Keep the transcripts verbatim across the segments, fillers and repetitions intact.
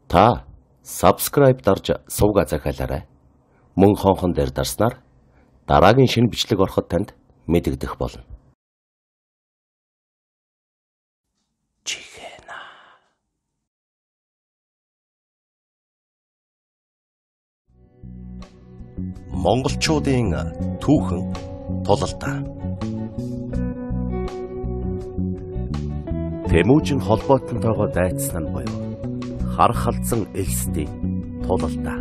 Та subscribe дарж сувга захиалаарай. Мөн хонхон дээр дарснаар дараагийн шинэ бичлэг ороход танд мэдэгдэх болно. Чихэна. Монголчуудын түүхэн тулалдаа. Тэмүжин холбоотойгоо дайцсан нь буюу харах халдсан элсдийн тулалдаа.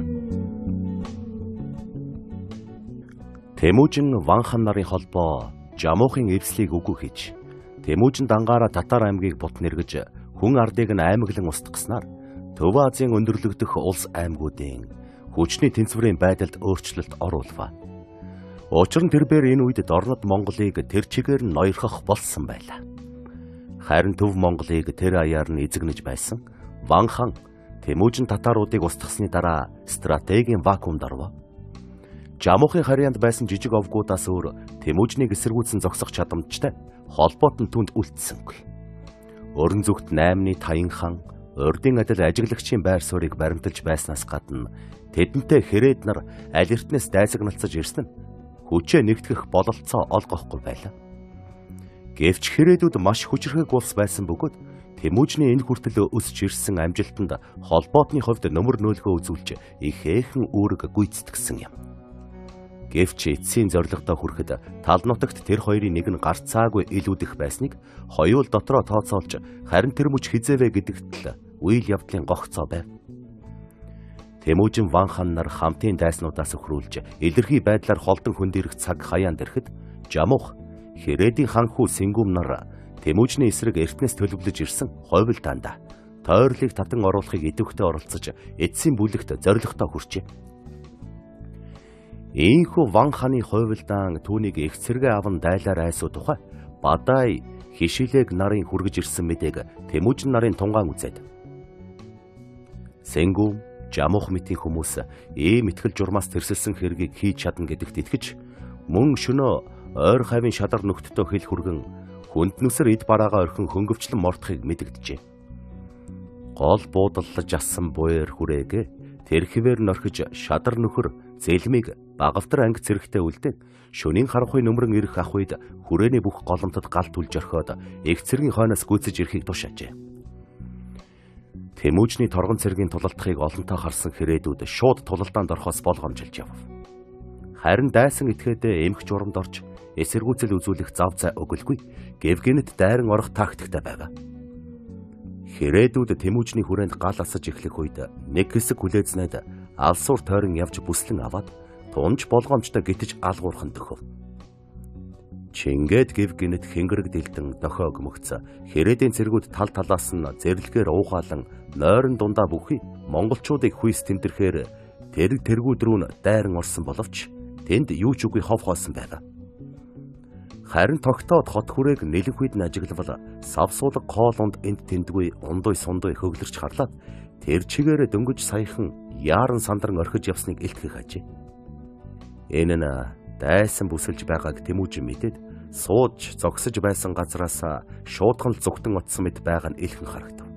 Тэмүжин Ванхан нарын холбоо Жамуухын эвслийг үгүй хийж Тэмүжин дангаараа Татар аймгийг бут нэргэж хүн ардыг нь аймаглан устгаснаар Төв Азийн өндөрлөгдөх улс аймагуудын хүчний тэнцвэрийн байдалд өөрчлөлт оруулва. Учир нь тэрээр энэ үед Дорнод Монголыг тэр чигээр нь ноёрхох болсон байлаа. Харин Төв Монголыг тэр аяар нь эзэгнэж байсан Ванхан Тэмүжин татаруудыг устгасны дараа стратегийн вакуумд орвоо. Жамуухын харьяанд байсан жижиг овгуудаас өөр Тэмүжнийг эсэргүүцэн зогсох чадамжтай холбоот нь түнд үлдсэнгүй. Өрн зүгт наймны Таян хаан урдын адил ажиглагчийн байр суурийг баримталж байснаас гадна тэдэнтэй хэрээд нар аль эртнээс дайсагналцаж ирсэн нь хүчээ нэгтгэх бололцоо олгохгүй байлаа. Гэвч хэрээдүүд маш хүчрхэг улс байсан бөгөөд Тэмүжний энэ хүртэл өсч ирсэн амжилтанд холбоотны хувьд нөмөр нөөлгөө үзүүлж ихээхэн үүрэг гүйцэтгсэн юм. Гэвч эцсийн зорилгодоо хүрэхэд тал нутагт тэр хоёрын нэг нь гарцаагүй илүүдэх байсныг хоёул дотроо тооцоолж харин тэр мөч хизээвэ гэдэгт л үйл явдлын гогцоо байв. Тэмүжин Ванхан нар хамтын дайснуудаас өхрүүлж илэрхий байдлаар холдон хөндөрөх цаг хаяанд ирэхэд Жамух Хэрээдийн ханхүү Сэнгүм нар Тэмүжний эсрэг эртнээс төлөвлөж ирсэн хойволдаанда тойрлыг татан оруулахыг идэвхтэй оролцож эцсийн бүлэгт зорилготой хүрчээ. Ийхүү Ванханы хойволдаан түүнийг их цэргээ аван дайлаар айсуу тухай Бадай Хишилэг нарын хүргэж ирсэн мэдээг Тэмүжин нарын тунгаан үзээд Сэнгүм Жамух мэтийн хүмүүс ийм итгэл журмаас тэрсэлсэн хэргийг хийж чадна гэдэгт итгэж мөн шөнөө ойр хавийн шадар нөхдөдөө хэл хүргэн хүнд нүсэр эд бараагаа орхин хөнгөвчлөн мортохыг мэдэгджээ. Гол буудаллаж асан буяр хүрээгээ тэр хിവэр норхиж шадар нөхөр зэлмиг багавтар анги цэрэгтэй үлдэн шөнийн харанхуй нөмрөн ирэх ах үед хүрээний бүх голомтод гал түлж орхиод их цэргийн хойноос гүйцэж ирэхийг тушаажээ. Тэмүжний торгон цэргийн тулалдахыг олонтоо харсан хэрээдүүд шууд тулалдаанд орохоос болгоомжилж явв. Харин дайсан этгээдээ эмх журамд орж эсэргүүцэл үзүүлэх зав зай өгөлгүй Гевгенэт дайран орох тактиктай байв. Хэрээдүүд Тэмүжний хүрээнд гал асаж эхлэх үед нэг хэсэг хүлээзнээд алсуур тойрон явж бүслэн аваад тунж болгоомжтой гитэж алгуурхан төхөв. Чингээд Гевгенэт хэнгэрэг дэлдэн дохиог мөгц хэрээдийн цэргүүд тал талаас нь зэрлэгээр уугаалan нойрон дундаа бүхий монголчуудыг хүйс тэмдэрхээр тэрэг тэргүүд рүү нь дайран орсон боловч тэнд юу ч үгүй хов хоосон байв. Харин тогтоод хот хүрээг нэлэх үед нь ажиглавал савсуулга хоолунд энд тэндгүй ундуй сундуй хөглөрч харлаад тэр чигээрээ дөнгөж саяхан яаран сандран орхиж явсныг илтгэх ажээ. Энэ нь дайсан бүсэлж байгааг Тэмүжин мэдээд сууж зогсож байсан газраас шуудхан л зүгтэн утсан мэт байгаа нь илхэн харагдав.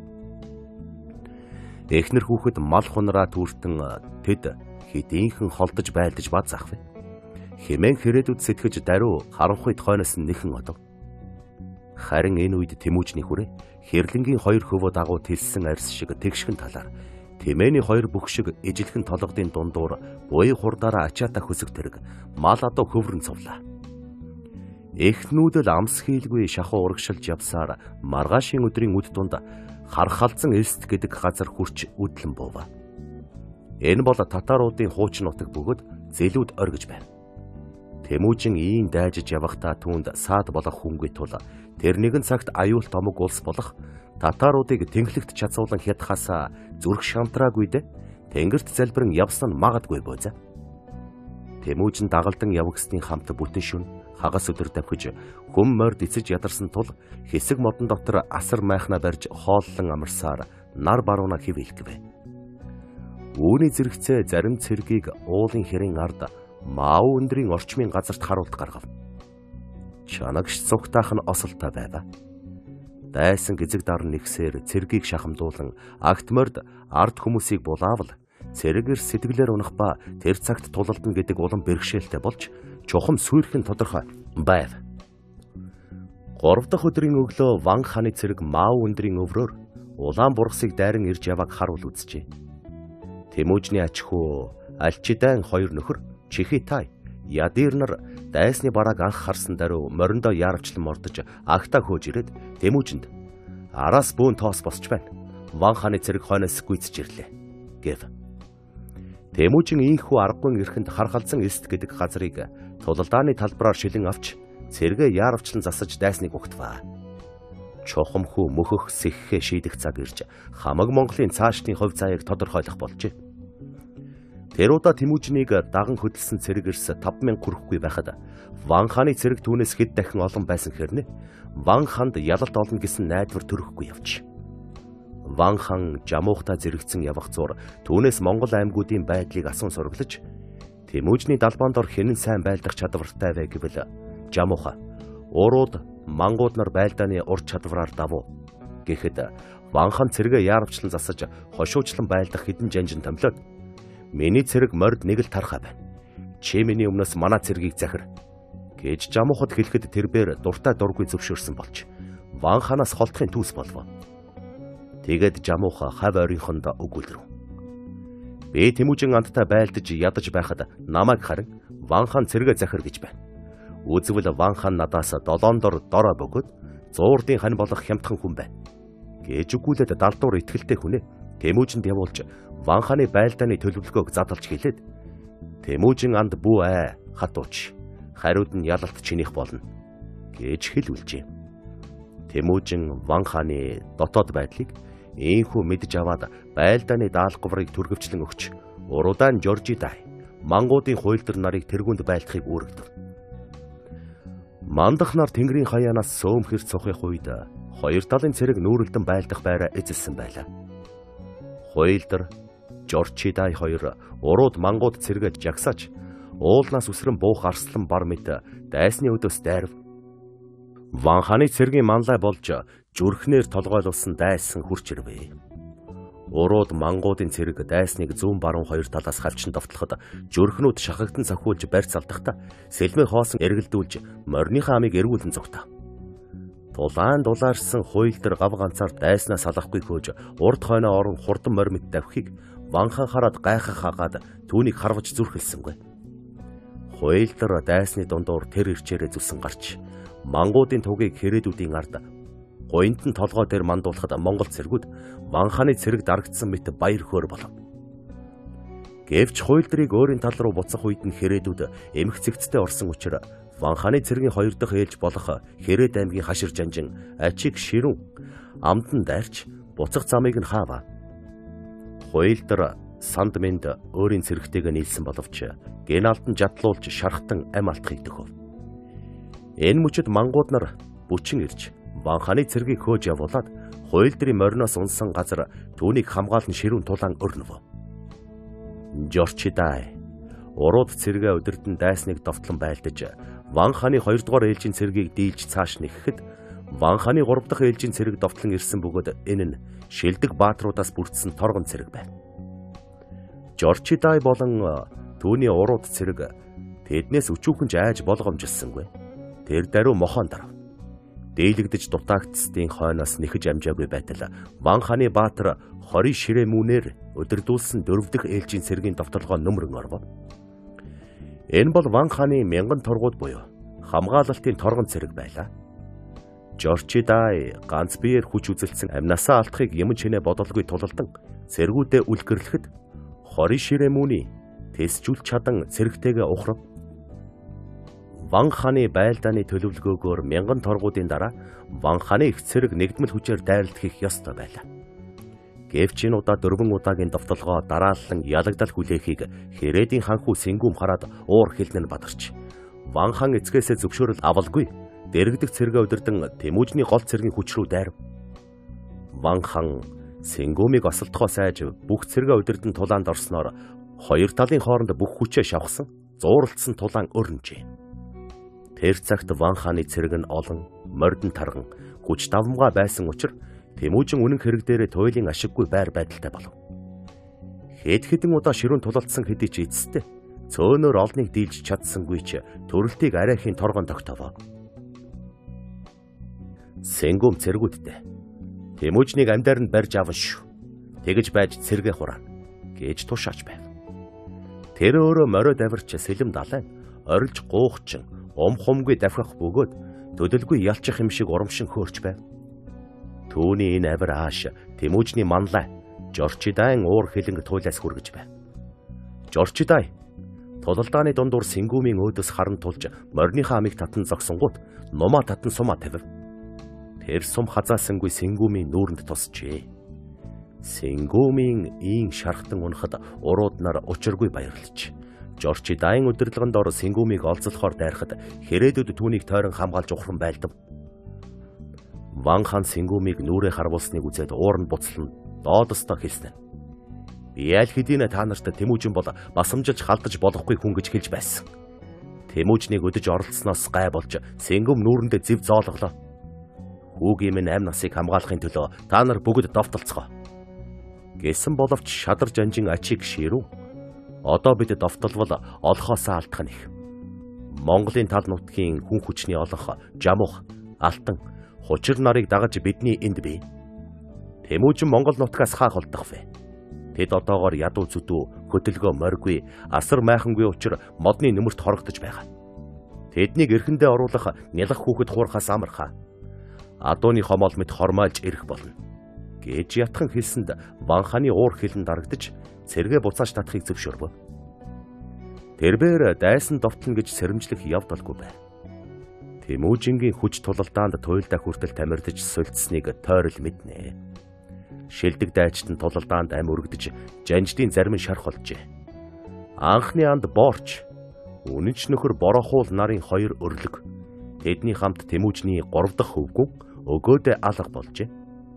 Эхнэр хүүхэд мал хунраа түүртэн тэд хэдийнхэн холдож байлдаж бад заах вэ? Хэмээн хэрээдүүд сэтгэж даруй харанхуйд хойноос нь нэхэн одов. Харин энэ үед Тэмүжний хүрээ хэрлэнгийн хоёр хөвөө дагуу тэлсэн арьс шиг тэгшхэн талаар Тэмээний хоёр бүх шиг ижилхэн толгодын дундуур буй хурдаараа ачаата хөсөг тэрэг мал адуу хөврөн цувлаа. Эхнүүдэл амс хийлгүй шахуу урагшилж явсаар маргаашийн өдрийн үд тунд харах халдсан элст гэдэг газар хүрч үдлэн буув. Энэ бол татаруудын хуучин нутаг бөгөөд зэлүүд оргиж байна. Тэмүжин ийм дайжиж явахдаа түүнд саад болох хүнгүй тул тэр нэгэн цагт аюул томог улс болох татаруудыг тэнхлэгт чацуулан хятахаас зүрх шамтраагүйдэ тэнгэрт залбирэн явсан нь магадгүй боза. Тэмүжин дагалдан явагсны хамт бүтэн шүн хагас өдөр давхиж хүм морд эцэж ядарсан тул хэсэг модон дотор асар майхна барьж хооллон амарсаар нар барууна хивэлгэв. Үүний зэрэгцээ зарим цэргийг уулын хэрийн ард Мау өндрийн орчмын газарт харуулт гаргав. Чанагш цугтаах нь осолтой байв. Дайсан гизэг дарн нэгсээр цэргийг шахамдуулан агт морд ард хүмүүсийг булаавал цэрэгэр сэтгэлээр унах ба тэр цагт тулалдана гэдэг улам бэрхшээлтэй болж чухам сүйрхэн тодорхой байв. Гурав дахь өдрийн өглөө Ван хааны цэрэг Мао өндрийн өврөөр улаан бургасыг дайран ирж явааг харуул үзжээ. Тэмүүжний аж хүү Альчидан хоёр нөхөр Чихитай Ядир нар дайсны барааг анх харсан даруй мориндоо яарвчлан мордож агтаа хөөж ирээд Тэмүүжинд араас бүүн тоос босч байна. Ван хааны цэрэг хойноос гүйцэж ирлээ гэв. Тэмүүжин ийхүү аргагүй эрхэнд хархалзан эст гэдэг газрыг тулалдааны талбараар шилэн авч цэргээ яарвчлан засаж дайсныг угтваа. Чухам хүү мөхөх сэххээ шийдэх цаг ирж хамаг Монголын цаашдын хувь заяаг тодорхойлох болжээ. Тэр удаа Тэмүүжнийг даган хөдөлсөн цэрэг эрс таван мянга хүрэхгүй байхад Ван хааны цэрэг түүнээс хэд дахин олон байсан хэрнээ Ван хаанд ялалт олно гэсэн найдвар төрөхгүй явж. Ван хаан жамуухтай зэрэгцэн явах зур түүнээс Монгол аймагуудын байдлыг асуун сураглаж Тэмүүжний далбаанд ор хинэн сайн байлдах чадвартай вэ гэвэл жамууха урууд мангууд нар байлдааны ур чадвараар давуу гэхэд Ван хаан цэрэгээ яарвчлан засаж хошуучлан байлдах хэдэн жанжин томлоод миний цэрэг морд нэг л тархаа байна. Чи миний өмнөөс манай цэргийг захир гэж жамуухад хэлэхэд тэрбээр дуртай дургүй зөвшөөрсөн болж Ван хаанаас холдохын түүс болов. Тэгээд жамууха хав ойрынхонд өгүүлрэв. Би Тэмүүжин анттай байлдаж ядаж байхад намайг харин Ван хаан цэрэгээ захир гэж байна. Үзвэл Ван хаан надаас долоон дор дороо бөгөөд зуурдын хань болох хямдхан хүн байна гэж өгүүлээд далдуур итгэлтэй хүнээ Тэмүүжинд явуулж Ван хааны байлдааны төлөвлөгөөг задлж хэлээд Тэмүүжин анд бүү ээ хатууч хариуд нь ялалт чинийх болно гэж хэлүүлжээ. Тэмүүжин Ван хааны дотоод байдлыг ийхүү мэдж аваад байлдааны даалгаврыг түргэвчлэн өгч уруудаан Жоржидай мангуудын хуйлдар нарыг тэргүүнд байлдахыг үүрэгдэв. Мандах нар тэнгэрийн хаяанаас сөөмхөр цохих үед хоёр талын цэрэг нүүрэлдэн байлдах байраа эзэлсэн байлаа. Хуйлдар Жоржидай хоёр урууд мангууд цэргээд жагсааж уулнаас үсрэн буух арслан бар мэт дайсны өдөөс дайрв. Ван хааны цэргийн манлай болж зүрхнээр толгойлуулсан дайсан хурч ирвэ. Урууд мангуудын цэрэг дайсныг зүүн баруун хоёр талаас хавчин довтлоход зүрхнүүд шахагдан цохиулж барьц алдахдаа сэлмээ хоосон эргэлдүүлж морныхаа амийг эргүүлэн зүгтав. Дулаан дулаарсан хуйлдар гав ганцаар дайснаас салахгүй хөөж урд хойноо орон хурдан мормид давхийг Ван хаан хараад гайхах хагаад түүнийг харваж зүрхэлсэнгүй. Хуйлдар дайсны дундуур тэр ирчээрээ зүсэн гарч мангуудын тугийг хэрээдүүдийн ард гуйнтан толгой дээр мандуулахад Монгол цэргүүд Ван хааны цэрэг дарагдсан мэт баяр хөөр болов. Гэвч хуйлдрыг өөрийн тал руу буцах үед нь хэрээдүүд эмх цэгцтэй орсон учраас Ван хааны цэргийн хоёр дахь ээлж болох Хэрээд аймгийн хашир жанжин ачиг ширүүн амдан дайрч буцах замыг нь хааваа. Хуйлдар санд мэнд өөрийн цэрэгтэйг нийлсэн боловч геналдан жадлуулж шархтан ам алтхыг төхөв. Энэ мөчөд мангууд нар бүчин ирж Ван хааны цэргийг хөөж явуулаад хуйлдрын мориноос унсан газар түүнийг хамгаалан ширүүн тулаан өрнөв. Жоржидай урууд цэргээ удирдан дайсныг довтлон байлдаж Ван хааны хоёр дугаар ээлжийн цэргийг дийлж цааш нэхэхэд Ван хааны гурав дахь ээлжийн цэрэг довтлон ирсэн бөгөөд энэ нь шилдэг баатруудаас бүрдсэн торгон цэрэг байна. Жоржидай болон түүний урууд цэрэг тэднээс өчүүхэнж айж болгоомжилсангүй. Тэр даруй мохон дарав. Дийлэгдэж дутаагцдын хойноос нэхэж амжаагүй байтал Ван хааны баатар хорийн ширээ мүнээр өдөрдүүлсэн дөрөв дэх ээлжийн цэргийн довтолгоо нөмрөн орвов. Энэ бол Ван хааны мянган торгууд буюу хамгаалалтын торгон цэрэг байлаа. Жоржидай ганц биеэр хүч үзэлцэн амнасаа алдахыг юм чинээ бодолгүй тулалдан цэргүүдээ үлгэрлэхэд хорийн ширээ мүний тэсжүүл чадан цэрэгтэйгээ ухрав. Ван хааны байлдааны төлөвлөгөөгөөр мянган торгуудын дараа Ван хааны их цэрэг нэгдмэл хүчээр дайралдахыг ёстой байлаа. Гэвч энэ удаа дөрвөн удаагийн довтолгоо дараалан ялагдал хүлээхийг Хэрээдийн ханхүү Сэнгүм хараад уур хэлнэ нь бадарч Ван хаан эцгээсээ зөвшөөрөл авалгүй дэрэгдэх цэргээ удирдан Тэмүүжний гол цэргийн хүч рүү дайрав. Ван хаан Сэнгүмийг осолдохоос айж бүх цэргээ удирдан тулаанд орсноор хоёр талын хооронд бүх хүчээ шавхсан зууралдсан тулаан өрнөжээ. Тэр цагт Ван хааны цэрэг нь олон мордон тарган хүч давмгай байсан учраас Тэмүүжин үнэн хэрэг дээрээ туйлын ашиггүй байр байдалтай болов. Хэд хэдэн удаа ширүүн тулалдсан хэдий ч эцэстээ цөөнөр олныг дийлж чадсангүй ч төрөлтийг арайхийн торгон тогтоовоо. Сэнгүм цэргүүдтэй. Тэмүүжнийг амьдаар нь барьж аван шүү. Тэгж байж цэргээ хураана гэж тушааж байв. Тэр өөрөө морио давирч сэлэм далайн орилж гуухчин ум хумгүй давхих бөгөөд төдөлгүй ялчих юм шиг урамшин хөөрч байв. Түүний энэ авир ааш Тэмүүжний манлай Жорчидаyn уур хилэнг туйлаас хүргэж байв. Жорчидай тулалдааны дундуур Сэнгүмийн өөдөөс харан тулж морьныхаа амийг татан зогсонгууд нумаа татан сумаа тавив. Тэр сум хазаасангүй Сэнгүмийн нүүрэнд тусчээ. Сэнгүмийн ийн шархтан унахад урууд нар учиргүй баярлаж Жорчидаyn удирдлаганд ор Сэнгүмийг олзлохоор дайрахад хэрээдүүд түүнийг тойрон хамгаалж ухран байлдав. Ван хаан Сэнгүмийг нүрээ харвуулсныг үзээд уур нь буцлан доодостоо хэлсэн. Би аль хэдийнэ та нарт Тэмүүжин бол басамжилж халдаж болохгүй хүн гэж хэлж байсан. Тэмүүжнийг өдөж оролцсноос гай болж Сэнгүм нүүрэндээ зэв зоолголоо. Хүүгийн минь амь насыг хамгаалахын төлөө та нар бүгд довтолцгоо. Гэсэн боловч шадар жанжин ачиг ширүү. Одоо бид довтолвол олохоосаа алдах нь их. Монголын тал нутгийн хүн хүчний олонх, жамуух, алтан, хучир нарыг дагаж бидний энд бий. Тэмүүжин Монгол нутгаас хаах олдох вэ? Тэд одоогоор ядуу зүдүү, хөдөлгөө моргүй, асар майхангүй учир модны нөмөрт хорогдож байгаа. Тэднийг эрхэндээ оруулах нялх хүүхэд хуурхаас амархаа. Адууны хомол мэт хормойлж ирэх болно гэж ятхан хэлсэнд Ван хааны уур хилэн дарагдж цэргээ буцааж татахыг зөвшөөрөв. Тэрбээр дайсан довтлон гэж сэрэмжлэх явдалгүй байв. Тэмүүжингийн хүч тулалдаанд туйлдаа хүртэл тамирдж сольдсныг тойрол мэднэ. Шилдэг дайчт нь тулалдаанд ам өргөдөж жанждын зарим нь шарх олжээ. Анхны анд Боорч, үнэнч нөхөр Борохуул нарын хоёр өрлөг тэдний хамт Тэмүүжний гурав дахь хөвгүн өгөөдөө алга болжээ.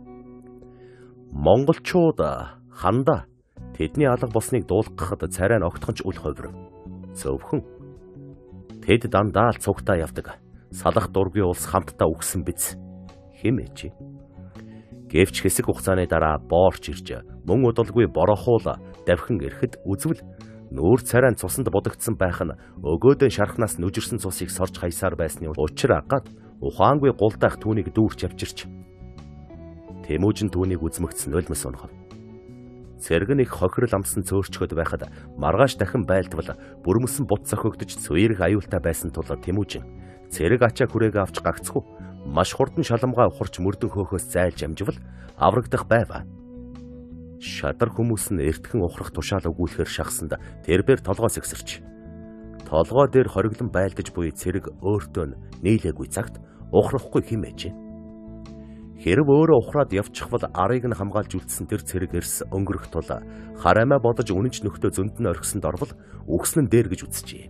Монголчууд хандаа тэдний алга болсныг дуулгахад царай нь огтхонч үл хувирв. Зөвхөн тэд дандаа л цугтаа явдаг. Салах дургүй улс хамтдаа үгсэн биз хэмээч. Гэвч хэсэг хугацааны дараа Боорч ирж мөн удалгүй Борохуул давхин ирэхэд үзвэл нүүр царай цусанд будагдсан байх нь өгөөдөө шархнаас нүжирсэн цусыг сорж хаясаар байсны учир агаад ухаангүй гулдах түүнийг дүүрч авчирч Тэмүүжин түүнийг үзмэгдсэн нулимс унгав. Цэрэг нь их хохирол амсан цөөрчгöd байхад маргааш дахин байлдвал бүрмөсөн бут цохигдож цуйрэг аюултай байсан тул Тэмүүжин цэрэг ачаа хүрээгээ авч гагцгүй маш хурдан шаламгаа ухарч мөрдөн хөөхөөс зайлж амживал аврагдах байваа. Шадар хүмүүс нь эртхэн ухрах тушаал өгүүлэхээр шахсанд тэрбээр толгоос ихсэрч. Толгой дээр хориглон байлдаж буй цэрэг өөртөө нийлээгүй цагт ухрахгүй хэмээжээ. Хэрв өөрөө ухраад явчихвал арыг нь хамгаалж үлдсэн тэр цэрэг эрс өнгөрөх тул хараамаа бодож үнэнч нөхдөө зөнд нь орхисонд орвол үгснэн дээр гэж үзчихье.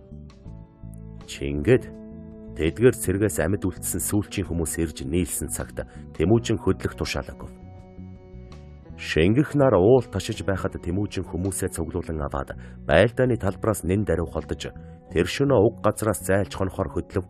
Чингээд тэдгээр цэргээс амьд үлдсэн сүүлчийн хүмүүс ирж нийлсэн цагт Тэмүүжин хөдлөх тушаал өгөв. Шингэх нар уул ташиж байхад Тэмүүжин хүмүүсээ цуглуулan аваад байлдааны талбараас нэн даруй холдож тэр шөнө уг газраас зайлж хонохоор хөдлөв.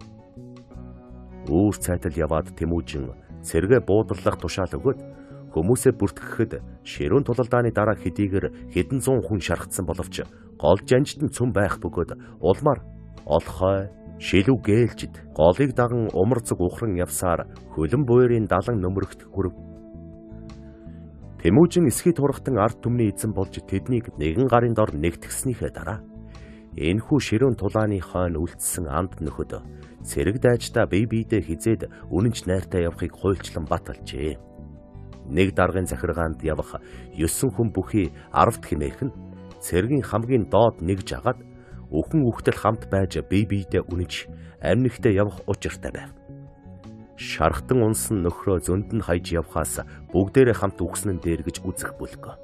Үүр цайтал яваад Тэмүүжин цэргээ буударлах тушаал өгөөд хүмүүсээ бүртгэхэд ширүүн тулалдааны дараа хэдийгээр хэдэн зуун хүн шархтсан боловч гол жанжид нь цөм байх бөгөөд улмаар олхой шилүү гээлжид голыг даган умар зүг ухран явсаар хөлөн буйрын далан нөмрөгт хүрэв. Тэмүүжин эсхий турхтан ард түмний эзэн болж тэднийг нэгэн гарын дор нэгтгэснийхээ дараа энэхүү ширүүн тулааны хойно үлдсэн анд нөхөд цэрэг дайчдаа бие биедээ хизээд үнэнч найртай явахыг хуульчлан баталжээ. Нэг даргын захиргаанд явах ёсон хүн бүхий арвд хэмээх нь цэргийн хамгийн доод нэг жагаад өхөн үхтэл хамт байж бие биедээ үнэнч амьнэгтээ явах учиртай байв. Шархтан унсан нөхрөө зөнд нь хайж явхаас бүгдээрээ хамт үгснэн дээр гэж үзэх бүлэг.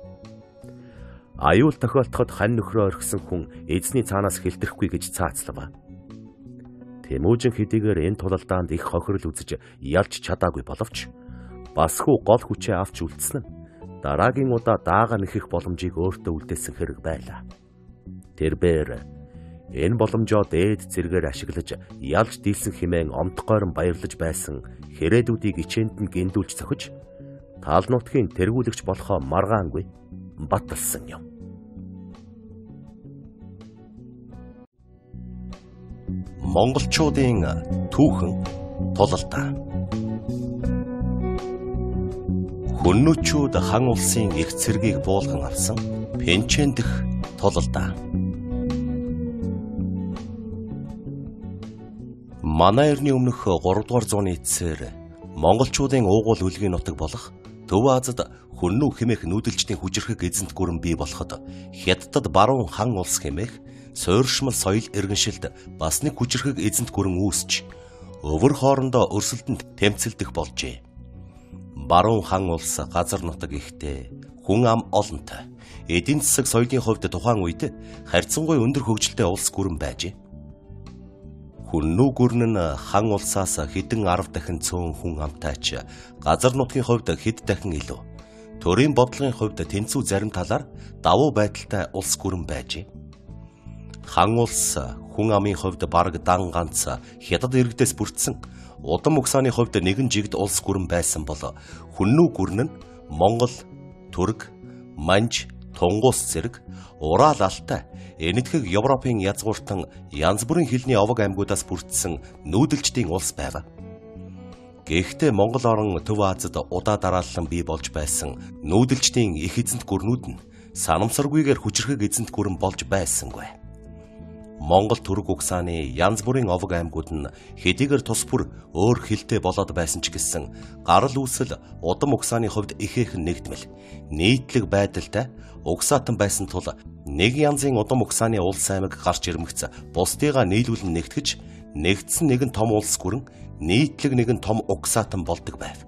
Аюул тохиолдоход хань нөхрөө орхисон хүн эзний цаанаас хэлтрэхгүй гэж цаацлав. Тэмүүжин хэдийгээр энэ тулалдаанд их хохирол үзэж ялж чадаагүй боловч басхүү гол хүчээ авч үлдсэн нь дараагийн удаа даага нэхэх боломжийг өөртөө үлдээсэн хэрэг байлаа. Тэрбээр энэ боломжоо дээд зэргээр ашиглаж ялж дийлсэн хэмээн омдгойрон баярлаж байсан Хэрээдүүдийг ичээнд нь гиндүүлж цохиж таал нутгийн тэргүүлэгч болохоо маргаангүй баталсан юм. Монголчуудын түүхэн тулалдаа. Хүннүүчүүд хан улсын эрх цэргийг буулган авсан Пенчэн дэх тулалдаа. Манай эртний өмнөх гурав дугаар зууны эцсээр монголчуудын уугуул үлгийн нутаг болох Төв Азад хүннүү хэмээх нүүдэлчдийн хүчирхэг эзэнт гүрэн бий болоход Хятадд баруун хан улс хэмээх суурьшмал соёл иргэншилд бас нэг хүчирхэг эзэнт гүрэн үүсч өвөр хоорондоо өрсөлдөнд тэмцэлдэх болжээ. Баруун хан улс газар нутаг ихтэй, хүн ам олонтой, эдийн засаг соёлын хувьд тухайн үед харьцангуй өндөр хөгжилтэй улс гүрэн байжээ. Хүннүү гүрэн нь хан улсаас хэдэн арав дахин цөөн хүн амтайч газар нутгийн хувьд хэд дахин илүү. Төрийн бодлогын хувьд тэнцүү зарим талаар давуу байдалтай улс гүрэн байжээ. Хан улс хүн амын хувьд бараг дан ганц Хятад иргэдээс бүрдсэн удам угсааны хувьд нэгэн жигд улс гүрэн байсан бол хүннүү гүрэн нь Монгол, Түрэг, Манж, Тунгус зэрэг Урал алтай энэтхэг Европын язгууртан янз бүрийн хэлний овог аймагуудаас бүрдсэн нүүдэлчдийн улс байв. Гэхдээ Монгол орон Төв Азад удаа дараалан бий болж байсан нүүдэлчдийн их эзэнт гүрнүүд нь санамсаргүйгээр хүчирхэг эзэнт гүрэн болж байсангүй. Монгол Түрэг угсааны янз бүрийн овог аймагуд нь хэдийгээр тус бүр өөр хэлтэй болоод байсан ч гэсэн гарал үүсэл удам угсааны хувьд ихээхэн нэгдмэл нийтлэг байдалтай угсаатан байсан тул нэг янзын удам угсааны улс аймаг гарч ирмэгц бусдыгаа нийлүүлэн нэгтгэж нэгдсэн нэгэн том улс гүрэн нийтлэг нэгэн том угсаатан болдог байв.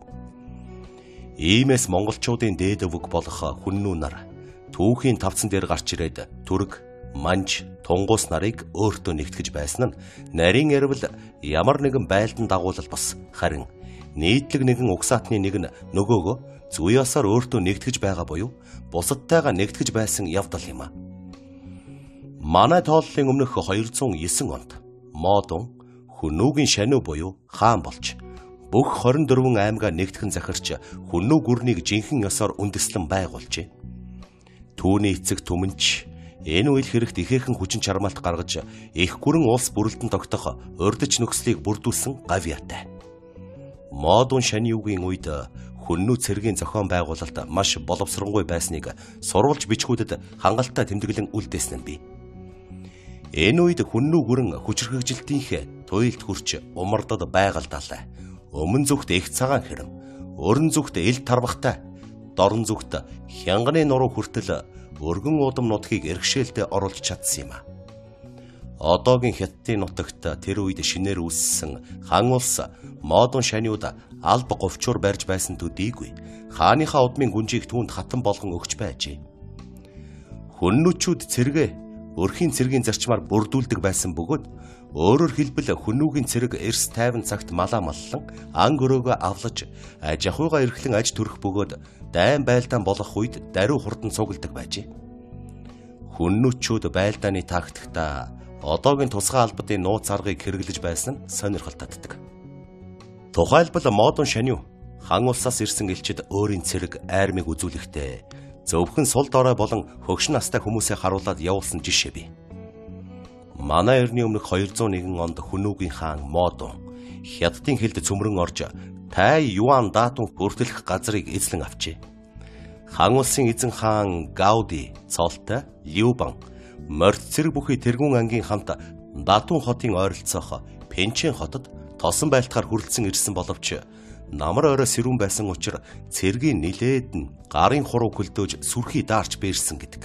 Иймээс монголчуудын дээд өвөг болох хүннүү нар түүхийн тавцан дээр гарч ирээд Түрэг, Манж, Тунгус нарыг өөртөө нэгтгэж байсан нь нарийн ярил ямар нэгэн байлдан дагуулал бас харин нийтлэг нэгэн угсаатны нэг нь нөгөөгөө зүй ёсоор өөртөө нэгтгэж байгаа буюу бусадтайгаа нэгтгэж байсан явдал юм а. Манай тооллын өмнөх хоёр зуун есөн онд Модон Хүннүүгийн шаниу буюу хаан болж бүх хорин дөрвөн аймгаа нэгтгэн захирч Хүннүү гүрнийг жинхэнэ ёсоор үндэслэн байгуулжээ. Түүний эцэг Түмэнч энэ үйл хэрэгт ихээхэн хүчин чармаалт гаргаж их гүрэн улс бүрэлдэн тогтох урдч нөхцөлийг бүрдүүлсэн гавьяатай. Модон шаниугийн үед хүннүү цэргийн зохион байгуулалт маш боловсронгуй байсныг сурвалж бичгүүдэд хангалттай тэмдэглэн үлдээсэн нь бий. Энэ үед хүннүү гүрэн хүчирхэгжилтийнхээ туйлд хүрч умардад байгальдаа. Өмнө зүгт их цагаан хэрэм, өрн зүгт ил тарвахтай, дорн зүгт хянганы нуруу хүртэл өргөн удам нутгийг эрхшээлдээ оруулж чадсан юм а. Одоогийн Хятадын нутагт тэр үед шинээр үүссэн хан улс Модон шаниуд алба говчуур барьж байсан төдийгүй хааныхаа удмын гүнжийг түүнд хатан болгон өгч байжээ. Хүннүүчүүд цэргээ өрхийн цэргийн зарчмаар бүрдүүлдэг байсан бөгөөд өөрөөр хэлбэл хүннүүгийн цэрэг эрс тайван цагт малаа маллан ан гөрөөгөө авлаж аж ахуйгаа эрхлэн аж төрөх бөгөөд дайн байлдаан болох үед даруй хурдан цугладаг байжээ. Хүннүүчүүд байлдааны тактикта одоогийн тусгай албадын нууц аргыг хэрэглэж байсан нь сонирхол татдаг. Тухайлбал Модон шаниу хан улсаас ирсэн элчид өөрийн цэрэг армийг үзүүлэхдээ зөвхөн сул дорой болон хөгшин настай хүмүүсээ харуулад явуулсан жишээ бий. Манай эртний өмнөх хоёр зуун нэгэн онд Хүннүүгийн хаан Модон Хятадын хэлд цөмрөн орж Тай Юан даатун бүртэлэх газрыг эзлэн авчээ. Хан улсын эзэн хаан Гауди цолтой Ливан морд цэрэг бүхий тэргүүн ангийн хамт Датун хотын ойролцоох Пенчэн хотод тосон байлтахаар хүрэлцэн ирсэн боловч намар орой сэрүүн байсан учраас цэргийн нилээд нь гарын хуруу хөлдөөж сүрхий даарч бээрсэн гэдэг.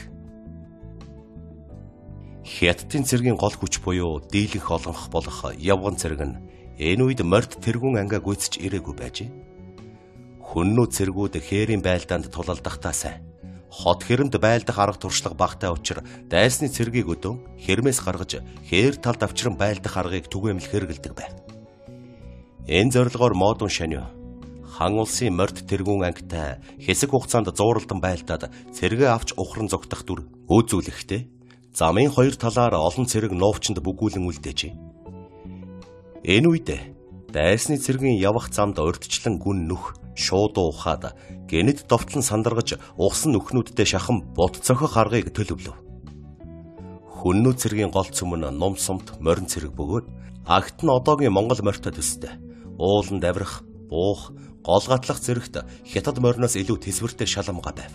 Хятадын цэргийн гол хүч буюу дийлэнх олонх болох явган цэрэг нь энэ үед морд тэргүүн ангиа гүйцэж ирээгүй байжээ. Хүннүү цэргүүд хээрийн байлдаанд тулалдахдаа сайн. Хот хэрэмд байлдах арга туршлага багтай учраас дайсны цэргийг өдөөн хэрмээс гаргаж хээр талд авчран байлдах аргыг түгээмэл хэрэгэлдэг байв. Энэ зорилгоор Модон шаниу хан улсын морд тэргүүн ангитай хэсэг хугацаанд зууралдан байлдаад цэргээ авч ухран зогтох дүр үзүүлэхдээ замын хоёр талаар олон цэрэг нуувчинд бүгүүлэн үлдээжээ. Энэ үед Дайсны цэргийн явах замд урдчлан гүн нүх шууд ухаад гэнэт довтлон сандаргаж угсан нүхнүүдтэй шахан бод цохих аргыг төлөвлөв. Хүннүү цэргийн гол цөм нь ном сумт морин цэрэг бөгөөд агт нь одоогийн Монгол морьтой төстэй. Ууланд авирах, буух, гол гатлах зэрэгт хятад мориноос илүү тэсвэртэй шаламга байв.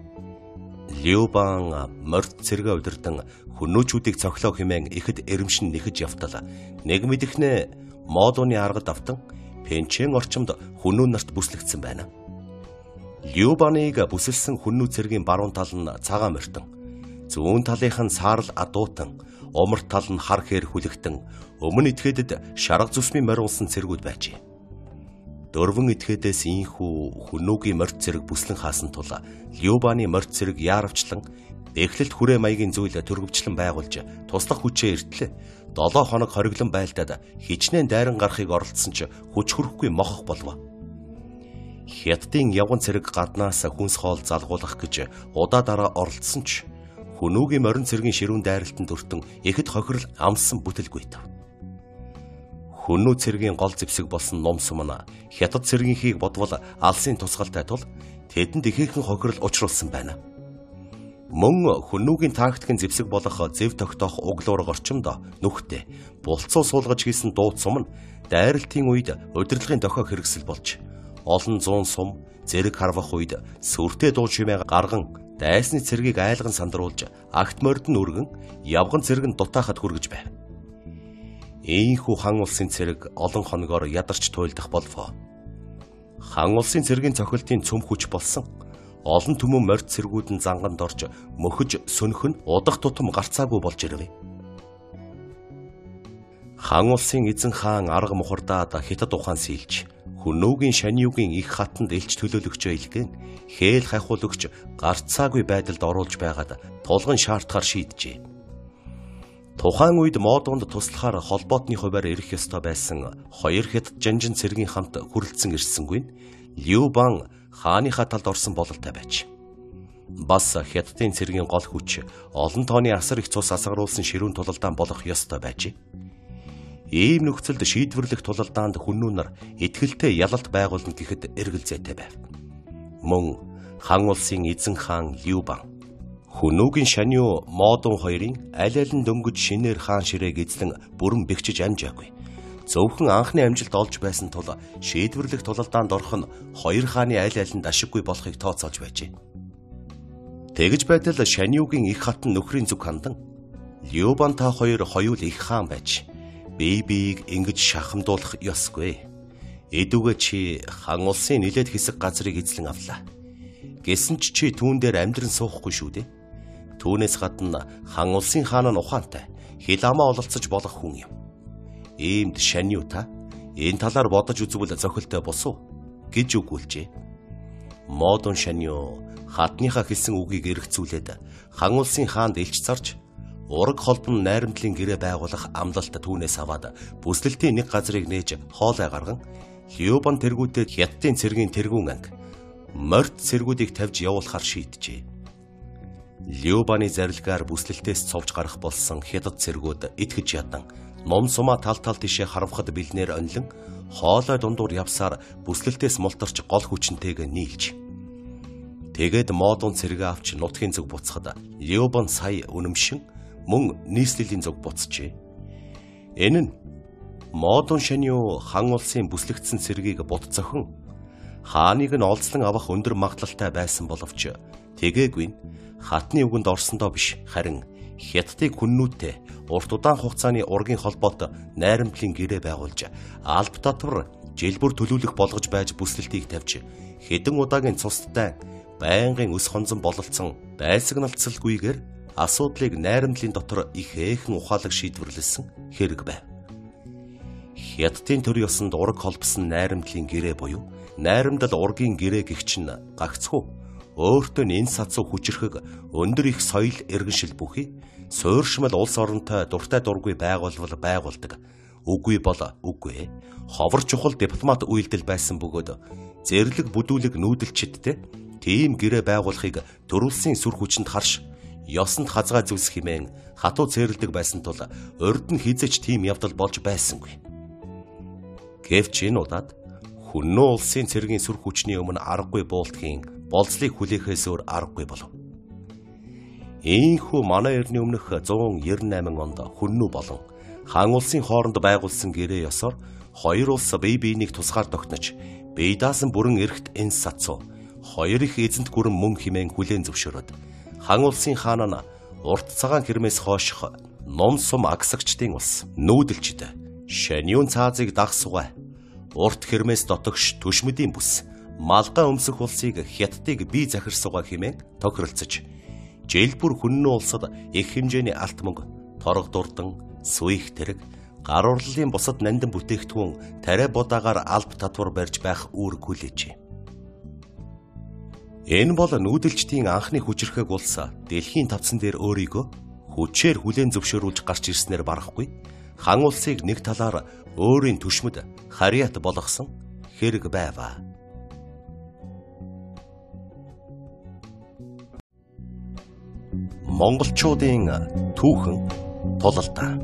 Лиубан морд цэргээ удирдан хүннүүчүүдийг цохлоо хэмээн ихэд эрэмшин нэхэж явтал нэг мэдэхнээ модууны аргад автан пенчэн орчимд хүннүү нарт бүслэгдсэн байна. Лиубаныг бүсэлсэн хүннүү цэргийн баруун тал нь цагаан морьтон, зүүн талынх нь саарл адуутан, умарт тал нь хар хээр хүлэгтэн, өмнө этгээдэд шарга зүсмийн морь унсан цэргүүд байжээ. Дөрвөн этгээдээс ийхүү хүннүүгийн морьт цэрэг бүслэн хаасан тул Лиубаны морьт цэрэг яаравчлан эхлэлт хүрээ маягийн зүйл төрөвчлэн байгуулж туслах хүчээ эртлээ. Долоо хоног хориглон байлдаад хичнээн дайран гарахыг оролдсон ч хүч хүрэхгүй мохох болов. Хятадын явган цэрэг гаднаас хүнс хоол залгуулах гэж удаа дараа оролдсон ч хүнүүгийн морин цэргийн ширүүн дайралтанд өртөн ихэд хохирол амссан бүтэлгүйт. Хүннүү цэргийн гол зэвсэг болсон ном сум нь хятад цэргийнхийг бодвол алсын тусгалтай тул тэдэнд ихээхэн хохирол учруулсан байна. Мөн хүннүүгийн тактикийн зэвсэг болох зэв тогтоох углуур орчимд нүхтэй булцуу суулгаж хийсэн дууд сум нь дайралтын үед удирдлагын дохио хэрэгсэл болж олон зуун сум зэрэг харвах үед сүртэй дуу шимээ гарган дайсны цэргийг айлган сандаруулж агт морд нь өргөн явган цэрэг нь дутаахад хүргэж байв. Ийхүү хан улсын цэрэг олон хоногоор ядарч туйлдах болов. Хан улсын цэргийн цохилтын цөм хүч болсон олон түмэн морд цэргүүд нь занганд орж мөхөж сөнөх нь удах тутам гарцаагүй болж ирвэ. Хан улсын эзэн хаан арга мухардаад хятад ухаан сийлж хүннүүгийн шаниугийн их хатанд элч төлөөлөгчөө илгээн хээл хайхуулагч гарцаагүй байдалд оруулж байгаад тулгын шаардахаар шийджээ. Тухайн үед модонд туслахаар холбоотны хуваар ирэх ёстой байсан хоёр хятад жанжин цэргийн хамт хүрэлцэн ирсэнгүй нь Лиубан хааныхаа талд орсон бололтой байж. Бас хятадын цэргийн гол хүч олон тооны асар их цус асгаруулсан ширүүн тулалдаан болох ёстой байжээ. Ийм нөхцөлд шийдвэрлэх тулалдаанд хүннүү нар итгэлтэй ялалт байгуулна гэхэд эргэлзээтэй байв. Мөн хан улсын эзэн хаан Лиубан хүннүүгийн шаниу модон хоёрын аль аль нь дөнгөж шинээр хаан ширээг эзлэн бүрэн бэхжиж амжаагүй. Зөвхөн анхны амжилт олж байсан тул шийдвэрлэх тулалдаанд орох нь хоёр хааны аль алинд ашиггүй болохыг тооцоолж байжээ. Тэгж байтал шаниугийн их хатан нөхрийн зүг хандан Лиубан та хоёр хоёул их хаан байж бие биеийг ингэж шахамдуулах ёсгүй. Эдүгэ чи хан улсын нилээд хэсэг газрыг эзлэн авлаа. Гэсэн ч чи түүн дээр амьдран суухгүй шүү дээ. Түүнээс гадна хан улсын хаан нь ухаантай, хил амаа ололцож болох хүн юм. Иймд шаниу та энэ талаар бодож үзвэл зохилтой босов гэж өгүүлжээ. Модон шаниу хатныхаа хэлсэн үгийг эргцүүлээд хан улсын хаанд элч зарж ураг холбон найрамдлын гэрээ байгуулах амлалт түүнээс аваад бүслэлтийн нэг газрыг нээж хоолой гарган Лиубан тэргүүтэд хятадын цэргийн тэргүүн анги морд цэргүүдийг тавьж явуулахар шийджээ. Лиубаны зарилгаар бүслэлтээс цовж гарах болсон хятад цэргүүд итгэж ядан ном сумаа тал тал тишээ харавхад бэлнээр онлон хоолой дундуур явсаар бүслэлтээс мултарч гол хүчнтэйг нийлж. Тэгээд модон цэргээ авч нутгийн зүг буцахад Лиубан сая үнэмшин мөн нийслэлийн зүг буцжээ. Энэ нь модон шаниу хан улсын бүслэгдсэн цэргийг бут зохин хааныг нь олзлон авах өндөр магадлалтай байсан боловч тэгээгүй нь хатны үгэнд орсондоо биш харин хятадыг хүннүүтэй урт удаан хугацааны ургийн холбоот найрамдлын гэрээ байгуулж алб татвар жилбүр төлөвлөх болгож байж бүслэлтийг тавьж хэдэн удаагийн цустай байнгын өс хонзон бололцсон байлсагналцалгүйгээр асуудлыг найрамдлын дотор их ээхэн ухаалаг шийдвэрлсэн хэрэг байв. Хятадын төр ёсонд ураг холбосон найрамдлын гэрээ буюу найрамдал ургийн гэрээ гэгч нь гагцхүү өөртөө энэ сацуу хүчрхэг өндөр их соёл иргэншил бүхий суурьшмал улс оронтой дуртай дургүй байгуулвал байгуулдаг. Үгүй бол үгүй. Ховор чухал дипломат үйлдэл байсан бөгөөд зэрлэг бүдүүлэг нүүдэлчдтэй тийм гэрээ байгуулахыг төрүүлсэн сүр хүчинд харш ёсонд хазгай зүйлс хэмээн хатуу цээрэлдэг байсан тул урд нь хизэж тийм явдал болж байсангүй. Гэвч энэ удаад хүннүү улсын цэргийн сүр хүчний өмнө аргагүй буултгийн болцлыг хүлээхээс өөр аргагүй болов. Ийхүү манай эртний өмнөх зуун девяносто восемь онд хүннүү болон хаан улсын хооронд байгуулсан гэрээ ёсоор хоёр улс бие биенийг тусгаар тогтнож, бие даасан бүрэн эрхт энс сацуу, хоёр их эзэнт гүрэн мөн химэн хүлээн зөвшөөрөд, хаан улсын хаан нь урт цагаан хэрмээс хойших ном сум агсагчдын улс нүүдэлчд шаниун цаазыг дагсугай, урт хэрмээс дотогш түшмэдийн бүс, малгай өмсөх улсыг хятадыг бие захирсугай химэн тохиролцож, жил бүр хүннүү улсад их хэмжээний алт мөнгө, торго дурдан, сүих тэрэг, гар урлалын бусад нандин бүтээгдэхүүн тариа будаагаар алба татвар барьж байх үүрэг хүлээжээ. Энэ бол нүүдэлчдийн анхны хүчирхэг улс дэлхийн тавцан дээр өөрийгөө хүчээр хүлээн зөвшөөрүүлж гарч ирснээр барахгүй, хаан улсыг нэг талаар өөрийн түшмэд харьяат болгосон хэрэг байваа. Монголчуудын түүхэн тулалдаа.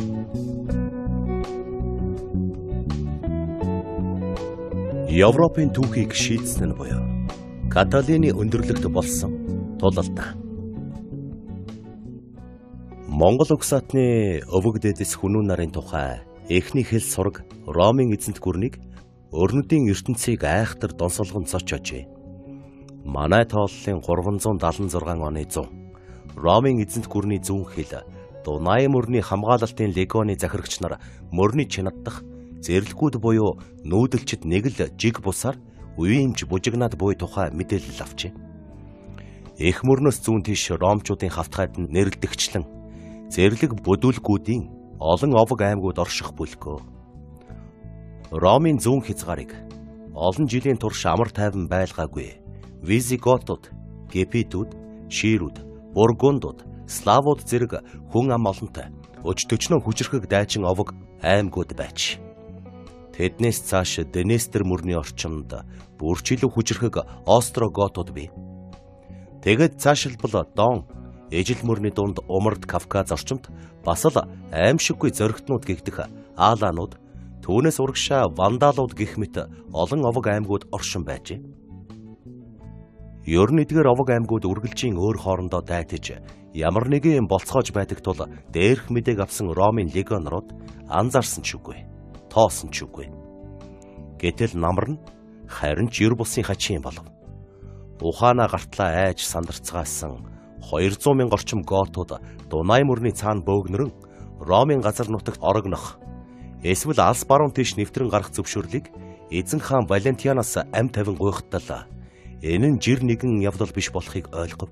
Европын түүхийг шийдсэн нь буюу Каталины өндөрлөгт болсон тулалдаа. Монгол угсаатны өвөг дэдэс хүнүү нарын тухай эхний хэл сураг Ромын эзэнт гүрнийг өрнөдийн ертөнцийг айхтар донсолгон цочоожээ. Манай тооллын гурван зуун дагалан зургаан оны зун Ромын эзэнт гүрний зүүн хэл Дунай мөрний хамгаалалтын легионы захирагч нар мөрний чинаддах зэрлэгүүд буюу нүүдэлчд нэг л жиг бусаар үеимж бужигнаад буй тухай мэдээлэл авчээ. Их мөрнөөс зүүн тийш ромчуудын хавтгайд нь нэрлдэгчлэн зэрлэг бүдүүлгүүдийн олон овог аймагуд орших бүлгөө. Ромын зүүн хязгаарыг олон жилийн турш амар тайван байлгаагүй Визиготууд, Гепидүүд, Ширүүд, Бургундууд, Славууд зэрэг хүн ам олонтой өч төчнөө хүчрхэг дайчин овог аймагуд байж. Тэднээс цааш Днестр мөрний орчинд бүрчлэг хүчрхэг Остроготууд бий. Тэгэд цаашилбал Дон, ижил мөрний дунд Умард Кавказ орчимд бас л аимшиггүй зоригтнууд гэгдэх Ааланууд, түүнээс урагшаа Вандалууд гэх мэт олон овог аймагуд оршин байжээ. Ер нь эдгээр овог аймагуд үргэлжийн өөр хоорондоо дайтаж ямар нэгэн болцоож байдаг тул дээрх мэдээг авсан Ромын легионерууд анзаарсан ч үгүй, тоосон ч үгүй. Гэтэл намар нь харин ч ер бусын хачин болов. Ухаанаа гартлаа айж сандарцгаасан двести мянган орчим готууд Дунай мөрний цаана бөөгнөрөн Ромын газар нутагт орогнох, эсвэл алс баруун тийш нэвтрэн гарах зөвшөөрлийг эзэн хаан Валентианаас ам тавин гуйхтал энэ нь жир нэгэн явдал биш болохыг ойлгов.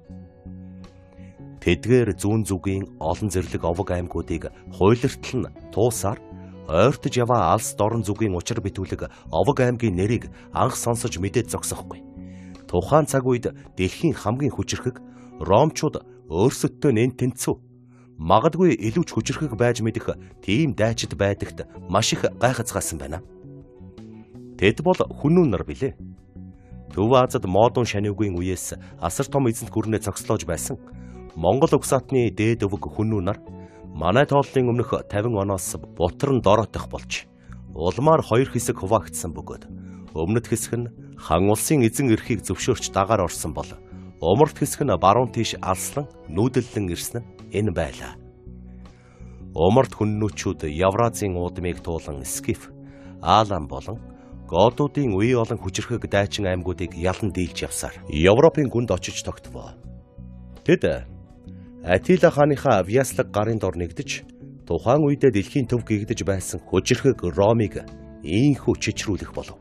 Тэдгээр зүүн зүгийн олон зэрлэг овог аймагуудыг хуйлартал нь туусаар ойртож яваа алс дорн зүгийн учир битүүлэг овог аймгийн нэрийг анх сонсож мэдээд зогсохгүй. Тухайн цаг үед дэлхийн хамгийн хүчирхэг ромчууд өөрсөддөө нэн тэнцүү, магадгүй илүү ч хүчирхэг байж мэдэх тийм дайчид байдагт маш их гайхацгаасан байна. Тэд бол хүннүү нар билээ. Төв Азад модон шаниугийн үеэс асар том эзэнт гүрнээ цогцлоож байсан Монгол угсаатны дээд өвөг хүннүү нар манай тооллын өмнөх тавин оноос бутар нь дороотох болж улмаар хоёр хэсэг хуваагдсан бөгөөд өмнөд хэсэг нь хан улсын эзэн эрхийг зөвшөөрч дагаар орсон бол умард хэсэг нь баруун тийш алслан нүүдэллэн ирсэн нь энэ байлаа. Умард хүннүүчүүд Евразийн уудмыг туулан Скиф, Аалан болон Готуудын үе олон хүчирхэг дайчин аймагуудыг ялан дийлж явсаар Европын гүнд очиж тогтвоо. Тэд Атила хааныхаа авьяаслаг гарын дор нэгдэж тухайн үедээ дэлхийн төв гэгдэж байсан хүчирхэг Ромыг ийхүү чичрүүлэх болов.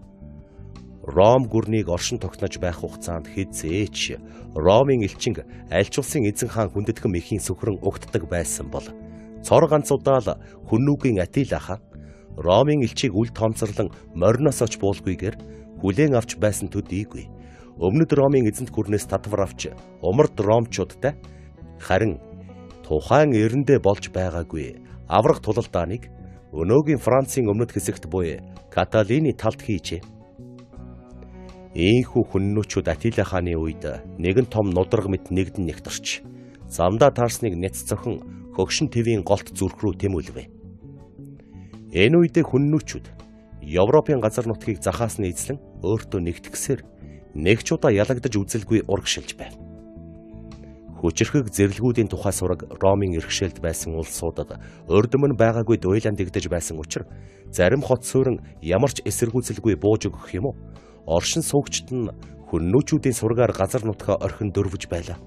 Ром гүрнийг оршин тогтнож байх хугацаанд хизээч Ромын элчинг альч улсын эзэн хаан хүндэтгэн эхийн сүхрэн угтдаг байсан бол цор ганц удаа хүннүүгийн Атила хаан Ромын элчийг үл томцорлон мориноос оч буулгүйгээр хүлээн авч байсан төдийгүй өмнөд Ромын эзэнт гүрнээс татвар авч умард ромчуудтай харин тухайн эрэндээ болж байгаагүй аврах тулалдааныг өнөөгийн Францын өмнөд хэсэгт буй Каталины талд хийжээ. Ийхүү хүннүүчүүд Атила хааны үед нэгэн том нудраг мэт нэгдэн нэгтэрч замдаа таарсныг няц цохон хөгшин твийн голт зүрх рүү тэмүүлвэ. Энэ үедээ хүннүүчүүд Европын газар нутгийг захаас нь эзлэн өөртөө нэгтгэсээр нэг ч удаа ялагдаж үзэлгүй урагшилж байв. Хүчирхэг зэрлэгүүдийн тухай сураг Ромын иргэшээлд байсан улсуудад урд өмнө байгаагүй дуйландэгдэж байсан учраас зарим хот суурин ямар ч эсэргүүцэлгүй бууж өгөх юм уу? Оршин суугчид нь хүннүүчүүдийн сургаар газар нутгаа орхин дөрвөж байлаа.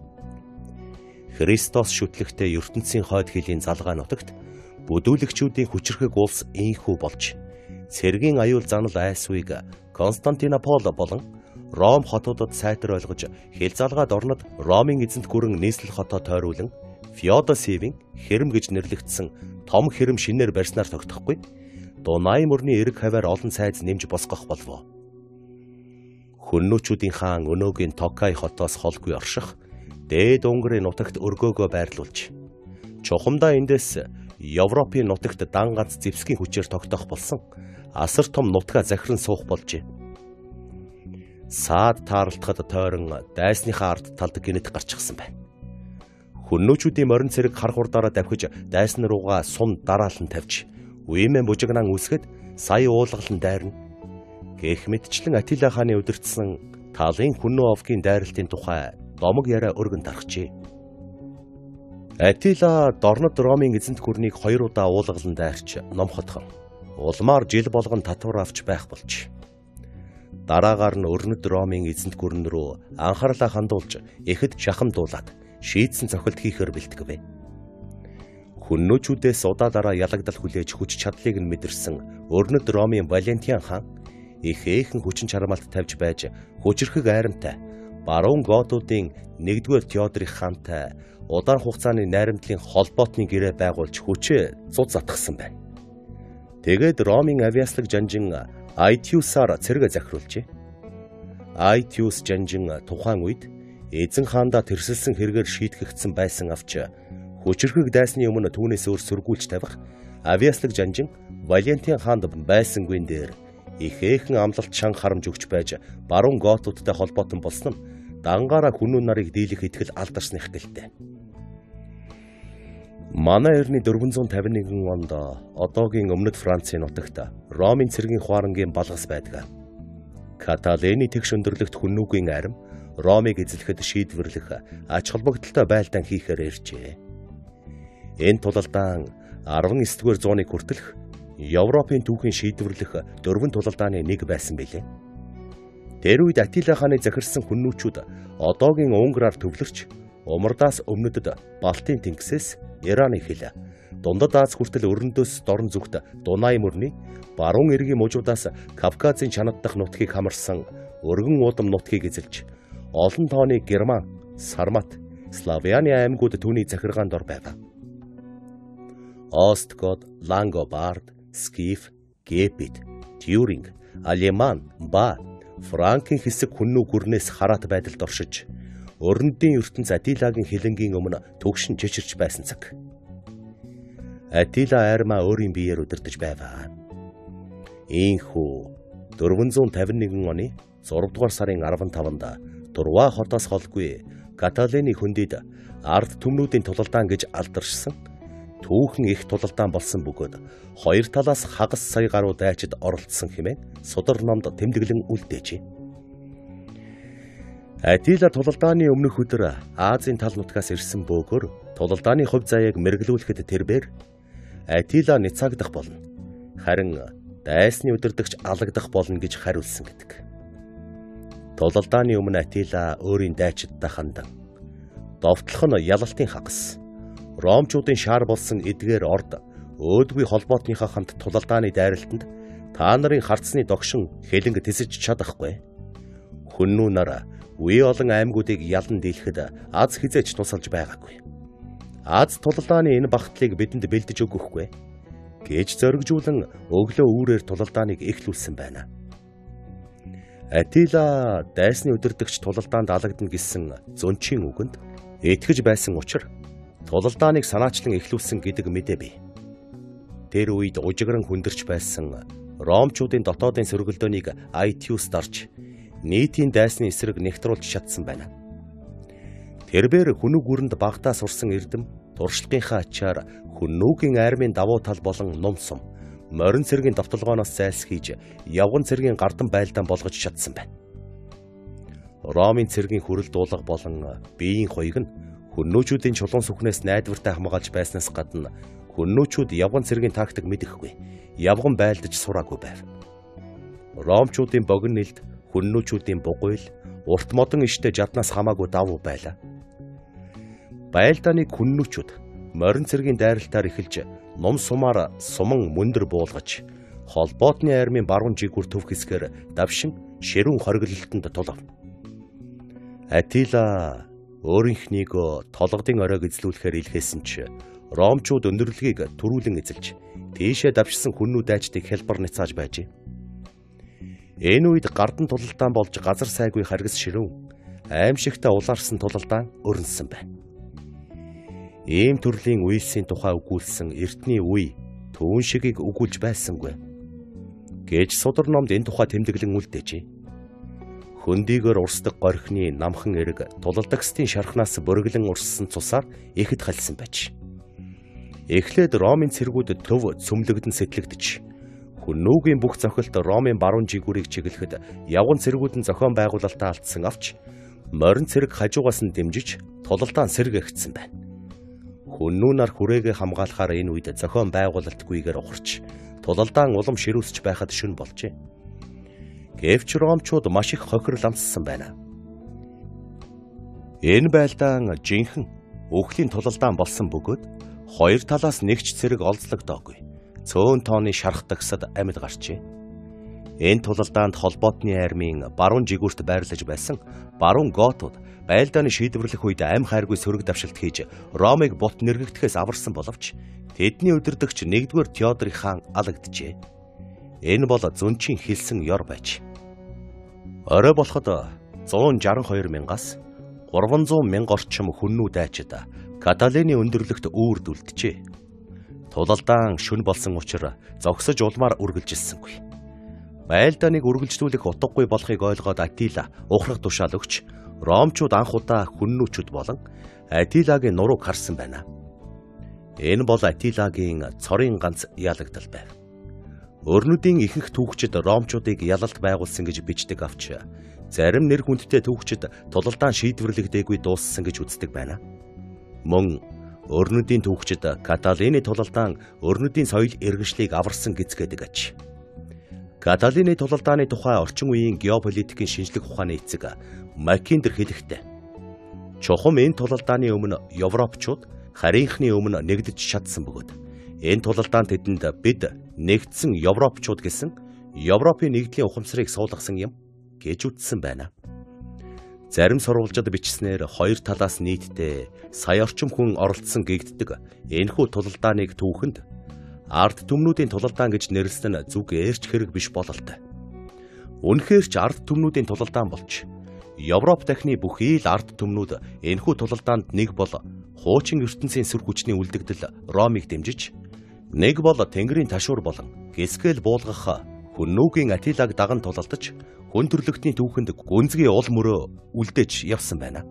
Христос шүтлэгтээ ертөнцийн хойд хилийн залгаа нутагт бүдүүлэгчүүдийн хүчирхэг улс ийхүү болж цэргийн аюул занал айсвыг Константинопол болон Ром хотуудад сайтар ойлгож хил залгаад орнод Ромын эзэнт гүрэн нийслэл хотоо тойруулан Феодосивийн хэрэм гэж нэрлэгдсэн том хэрэм шинээр барьснаар тогтохгүй Дунай мөрний эрэг хаваар олон сайз нэмж босгох болов. Хүннүүчүүдийн хаан өнөөгийн Токай хотоос холгүй орших дээд Унгарын нутагт өргөөгөө байрлуулж чухамдаа эндээс Европын нутагт дан ганц зэвсгийн хүчээр тогтоох болсон асар том нутгаа захиран суух болжээ. Саад таарлахад тойрон дайсныхаа ард талд гинэт гарчихсан байна. Хүннүүчүүдийн морин цэрэг хар хурдаараа давхиж дайсан руугаа сун дараалан тавьж үемэн бужигнаан үсгэд сая уулгалан дайрна. Гэх мэтчлэн Атила хааны удирдсан талын хүннүү овгийн дайралтын тухай домог яриа өргөн тархжээ. Атила дорнод Ромын эзэнт гүрнийг хоёр удаа уулгалан дайрч номхотхон улмаар жил болгон татвар авч байх болж. Дараагаар нь өрнөд Ромын эзэнт гүрэн рүү анхаарлаа хандуулж ихэд шахамдуулаад шийдсэн цохилт хийхээр бэлтгэв. Хүннүүчүүдээс удаа дараа ялагдал хүлээж хүч чадлыг нь мэдэрсэн өрнөд Ромын Валентиан хаан их ээхэн хүчин чармаалт тавьж байж хүчирхэг айрамтай баруун готуудын нэгдүгээр Теодорих хаантай удаан хугацааны найрамдлын холбоотны гэрээ байгуулж хүчээ цуд затгсан байна. Тэгээд Ромын авиаслаг жанжин Айтиусаар цэрэг захируулжээ. Айтиус жанжин тухайн үед эзэн хаандаа тэрсэлсэн хэрэгээр шийтгэгдсэн байсан авч хүчирхэг дайсны өмнө түүнээс өөр сөргүүлж тавих авиаслаг жанжин Валентиан хаанд байсангүй дээр их ээхэн амлалт шан харамж өгч байж баруун готуудтай холбоотон болсон нь дангаараа хүннүү нарыг дийлэх итгэл алдарсных гэлтэй. Манай эртний дөрвөн зуун тавин нэгэн онд одоогийн өмнөд Францын нутагт Ромын цэргийн хуарангийн балгас байдаг. Каталений тэгш өндөрлөгт хүннүүгийн арим Ромыг эзлэхэд шийдвэрлэх ач холбогдолтой байлдаан хийхээр иржээ. Энэ тулалдаан арван эсдүгээр зууны хүртэлх Европын түүхийн шийдвэрлэх дөрвөн тулалдааны нэг байсан билээ. Тэр үед Атила хааны захирсан хүннүүчүүд одоогийн Унгараар төвлөрч умардаас өмнөдөд Балтийн тэнгисээс Ираны хил дундад Аз хүртэл өрнөдөөс дорн зүгт Дунай мөрний баруун эргийн мужуудаас Кавказын чанад дахь нутгийг хамарсан өргөн уудам нутгийг эзэлж олон тооны Герман, Сармат, Славяны аймагуд түүний захиргаанд ор байв. Остгот, Лангобард, Скиф, Гепид, Тюринг, Алеман, Ба, Франкийн хэсэг хүннүү гүрнээс хараат байдалд оршиж өрнөдийн ертөнц Атилагийн хилэнгийн өмнө төгшин чичирч байсан цаг. Атила армаа өөрийн биеэр удирдах байваа. Ийхүү дөрвөн зуун тавин нэгэн оны зурав дугаар сарын арван таванд Турва хотоос холгүй Каталений хөндөд ард түмнүүдийн тулалдаан гэж алдаршсан түүхэн их тулалдаан болсон бөгөөд хоёр талаас хагас сая гаруй дайчид оролцсон хэмээн судар номд тэмдэглэн үлдээжээ. Атила тулалдааны өмнөх өдөр Азийн тал нутгаас ирсэн бөөгөр тулалдааны хувь заяаг мэргэлүүлэхэд тэрбээр Атила няцаагдах болно. Харин дайсны удирдагч алагдах болно гэж хариулсан гэдэг. Тулалдааны өмнө Атила өөрийн дайчидтай хандан довтлох нь ялалтын хагас. Ромчуудын шаар болсон эдгээр орд өөдгүй холбоотныхаа хамт тулалдааны дайралтанд та нарын харцны догшин хэлэнг тисэж чадахгүй. Хүннүү нар үе олон аймагуудыг ялан дийлэхэд Аз хизээч тусалж байгаагүй. Аз тулалдааны энэ багтлыг бидэнд бэлдэж өгөхгүй гэж зоригжуулан өглөө үүрээр тулалдааныг эхлүүлсэн байна. Атила дайсны удирдагч тулалдаанд алагдана гэсэн зөнчийн үгэнд итгэж байсан учраас тулалдааныг санаачлан эхлүүлсэн гэдэг мэдээ бий. Тэр үед ужигран хүндэрч байсан Ромчуудын дотоодын сөргөлдөөнийг Айтиус дарж нийтийн дайсны эсрэг нэгтруулж чадсан байна. Тэрбээр хүнүү гүрэнд багтаа сурсан эрдэм туршлагынхаа ачаар хүннүүгийн армийн давуу тал болон ном сум морин цэргийн довтолгооноос зайлсхийж явган цэргийн гардан байлдаан болгож чадсан байна. Ромын цэргийн хүрэл дуулга болон биеийн хоёг нь хүннүүчүүдийн чулуун сүхнээс найдвартай хамгаалж байснаас гадна хүннүүчүүд явган цэргийн тактик мэдэхгүй, явган байлдаж сураагүй байв. Ромчуудын богино нэлд хүннүүчүүдийн бугуйл урт модон иштэй жаднаас хамаагүй давуу байлаа. Байлдааныг хүннүүчүүд морин цэргийн дайралтаар эхэлж ном сумаар суман мөндөр буулгаж холбоотны армийн баруун жигүүр төв хэсгээр давшин ширүүн хориглолтонд тулав. Атила өөрийнхнийгөө толгодын оройг эзлүүлэхээр илгээсэн ч ромчууд өндөрлөгийг төрүүлэн эзэлж тийшээ давшсан хүннүү дайчдыг хялбар няцааж байжээ. Энэ үед гардан тулалдаан болж газар сайгүй харгас ширүүн аимшигтай улаарсан тулалдаан өрнөсөн байна. Ийм төрлийн үйлсийн тухай өгүүлсэн эртний үе түүн шигийг өгүүлж байсангүй гэж судар номд энэ тухай тэмдэглэн үлдээжээ. Хөндийгөр урсдаг горхины намхан эрэг тулалдагчдын шархнаас бөрөглөн урссан цусаар ихэд халсан байж. Эхлээд Ромын цэргүүд төв цөмлөгдөн сэтлэгдэж хүннүүгийн бүх зохилт Ромын баруун жигүүрийг чиглэхэд явган цэргүүд нь зохион байгуулалтаа алдсан авч морин цэрэг хажуугаас нь дэмжиж тулалдаан сэргээгдсэн байна. Хүннүү нар хүрээгээ хамгаалахаар энэ үед зохион байгуулалтгүйгээр ухарч тулалдаан улам ширүүсч байхад шүн болжээ. Гэвч ромчууд маш их хохирол амссан байна. Энэ байлдаан жинхэнэ өхлийн тулалдаан болсон бөгөөд хоёр талаас нэгч цэрэг олзлогдоогүй. Цөөн тооны шархтагсад амьд гарчээ. Энэ тулалдаанд холбоотны армийн баруун жигүүрт байрлаж байсан баруун готууд байлдааны шийдвэрлэх үед амь хайргүй сөрөг давшилт хийж Ромыг бут нэргэтгэхээс аварсан боловч тэдний өдөрдөгч нэгдүгээр Теодорын хаан алагджээ. Энэ бол зөнчийн хэлсэн ёр байж. Орой болоход зуун шаран хоёр мянгаас гурван зуун мянга орчим хүннүү дайчид Каталины өндөрлөгт үүрдүүлдэжээ. Тулалдаан шүн болсон учраас зогсож улмаар үргэлжилсэнгүй. Байлдааныг үргэлжлүүлэх утгагүй болохыг ойлгоод Атила ухрах тушаал өгч ромчууд анх удаа хүннүүчүүд болон Атилагийн нурууг харсан байна. Энэ бол Атилагийн цорын ганц ялагдал байв. Өрнөдийн ихэнх түүхчид ромчуудыг ялалт байгуулсан гэж бичдэг авч зарим нэр хүндтэй түүхчид тулалдаан шийдвэрлэгдээгүй дууссан гэж үздэг байна. Мөн өрнөдийн түүхчид Каталины тулалдаан өрнөдийн соёл иргэншлийг аварсан гэцгээдэг аж. Каталины тулалдааны тухай орчин үеийн геополитикийн шинжлэх ухааны эцэг Маккиндер хэлэхдээ чухам энэ тулалдааны өмнө Европчууд харийнхны өмнө нэгдэж чадсан бөгөөд энэ тулалдаан тэдэнд бид нэгдсэн Европчууд гэсэн Европын нэгдлийн ухамсарыг суулгасан юм гэж үзсэн байна. Зарим сурвалжид бичснээр хоёр талаас нийтдээ сая орчим хүн оролцсон гэгддэг энэхүү тулалдааныг түүхэнд ард түмнүүдийн тулалдаан гэж нэрлсэн нь зүг ээрч хэрэг биш бололтой. Үнэхээр ч ард түмнүүдийн тулалдаан болж Европ дахны бүхий л ард түмнүүд энэхүү тулалдаанд нэг бол хуучин ертөнцийн сүр хүчний үлдэгдэл Ромыг дэмжиж, нэг бол Тэнгэрийн ташуур болон гисгэл буулгах хүннүүгийн Атилаг даган тулалдаж хүн төрлөختний түүхэнд гүнзгий ул мөрөө үлдээж явсан байна.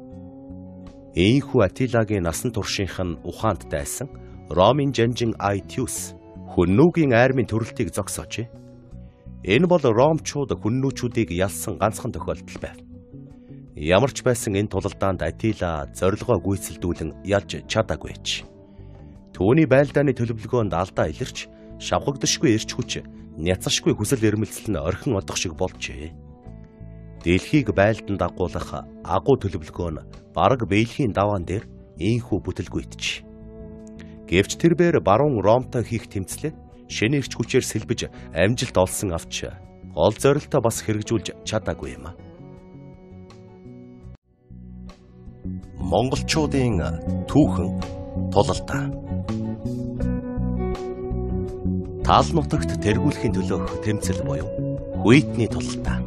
Ийхүү Атилагийн насан туршийнх нь ухаанд дайсан Ромын жанжин Айтиус хүннүүгийн армийн төрөлтийг зогсоожээ. Энэ бол ромчууд хүннүүчүүдийг ялсан ганцхан тохиолдол байв. Ямар ч байсан энэ тулалдаанд Атила зорилгоо гүйцэлдүүлэн ялж чадаагүй ч. Түүний байлдааны төлөвлөгөөнд алдаа илэрч шавхагдшгүй эрч хүч няцашгүй хүсэл эрмэлзэл нь орхин одох шиг болжээ. Дэлхийг байлдан дагуулах агуу төлөвлөгөө нь бараг биелийн даваан дээр ийхүү бүтэлгүйтж. Гэвч тэрээр баруун Ромтой хийх тэмцлээ шинэ эрч хүчээр сэлбэж амжилт олсон авч гол зорилтоо бас хэрэгжүүлж чадаагүй юм. Монголчуудын түүхэн тулалдаа. Тал нутагт тэргүүлэхийн төлөөх тэмцэл буюу Хүйтний тулалдаа.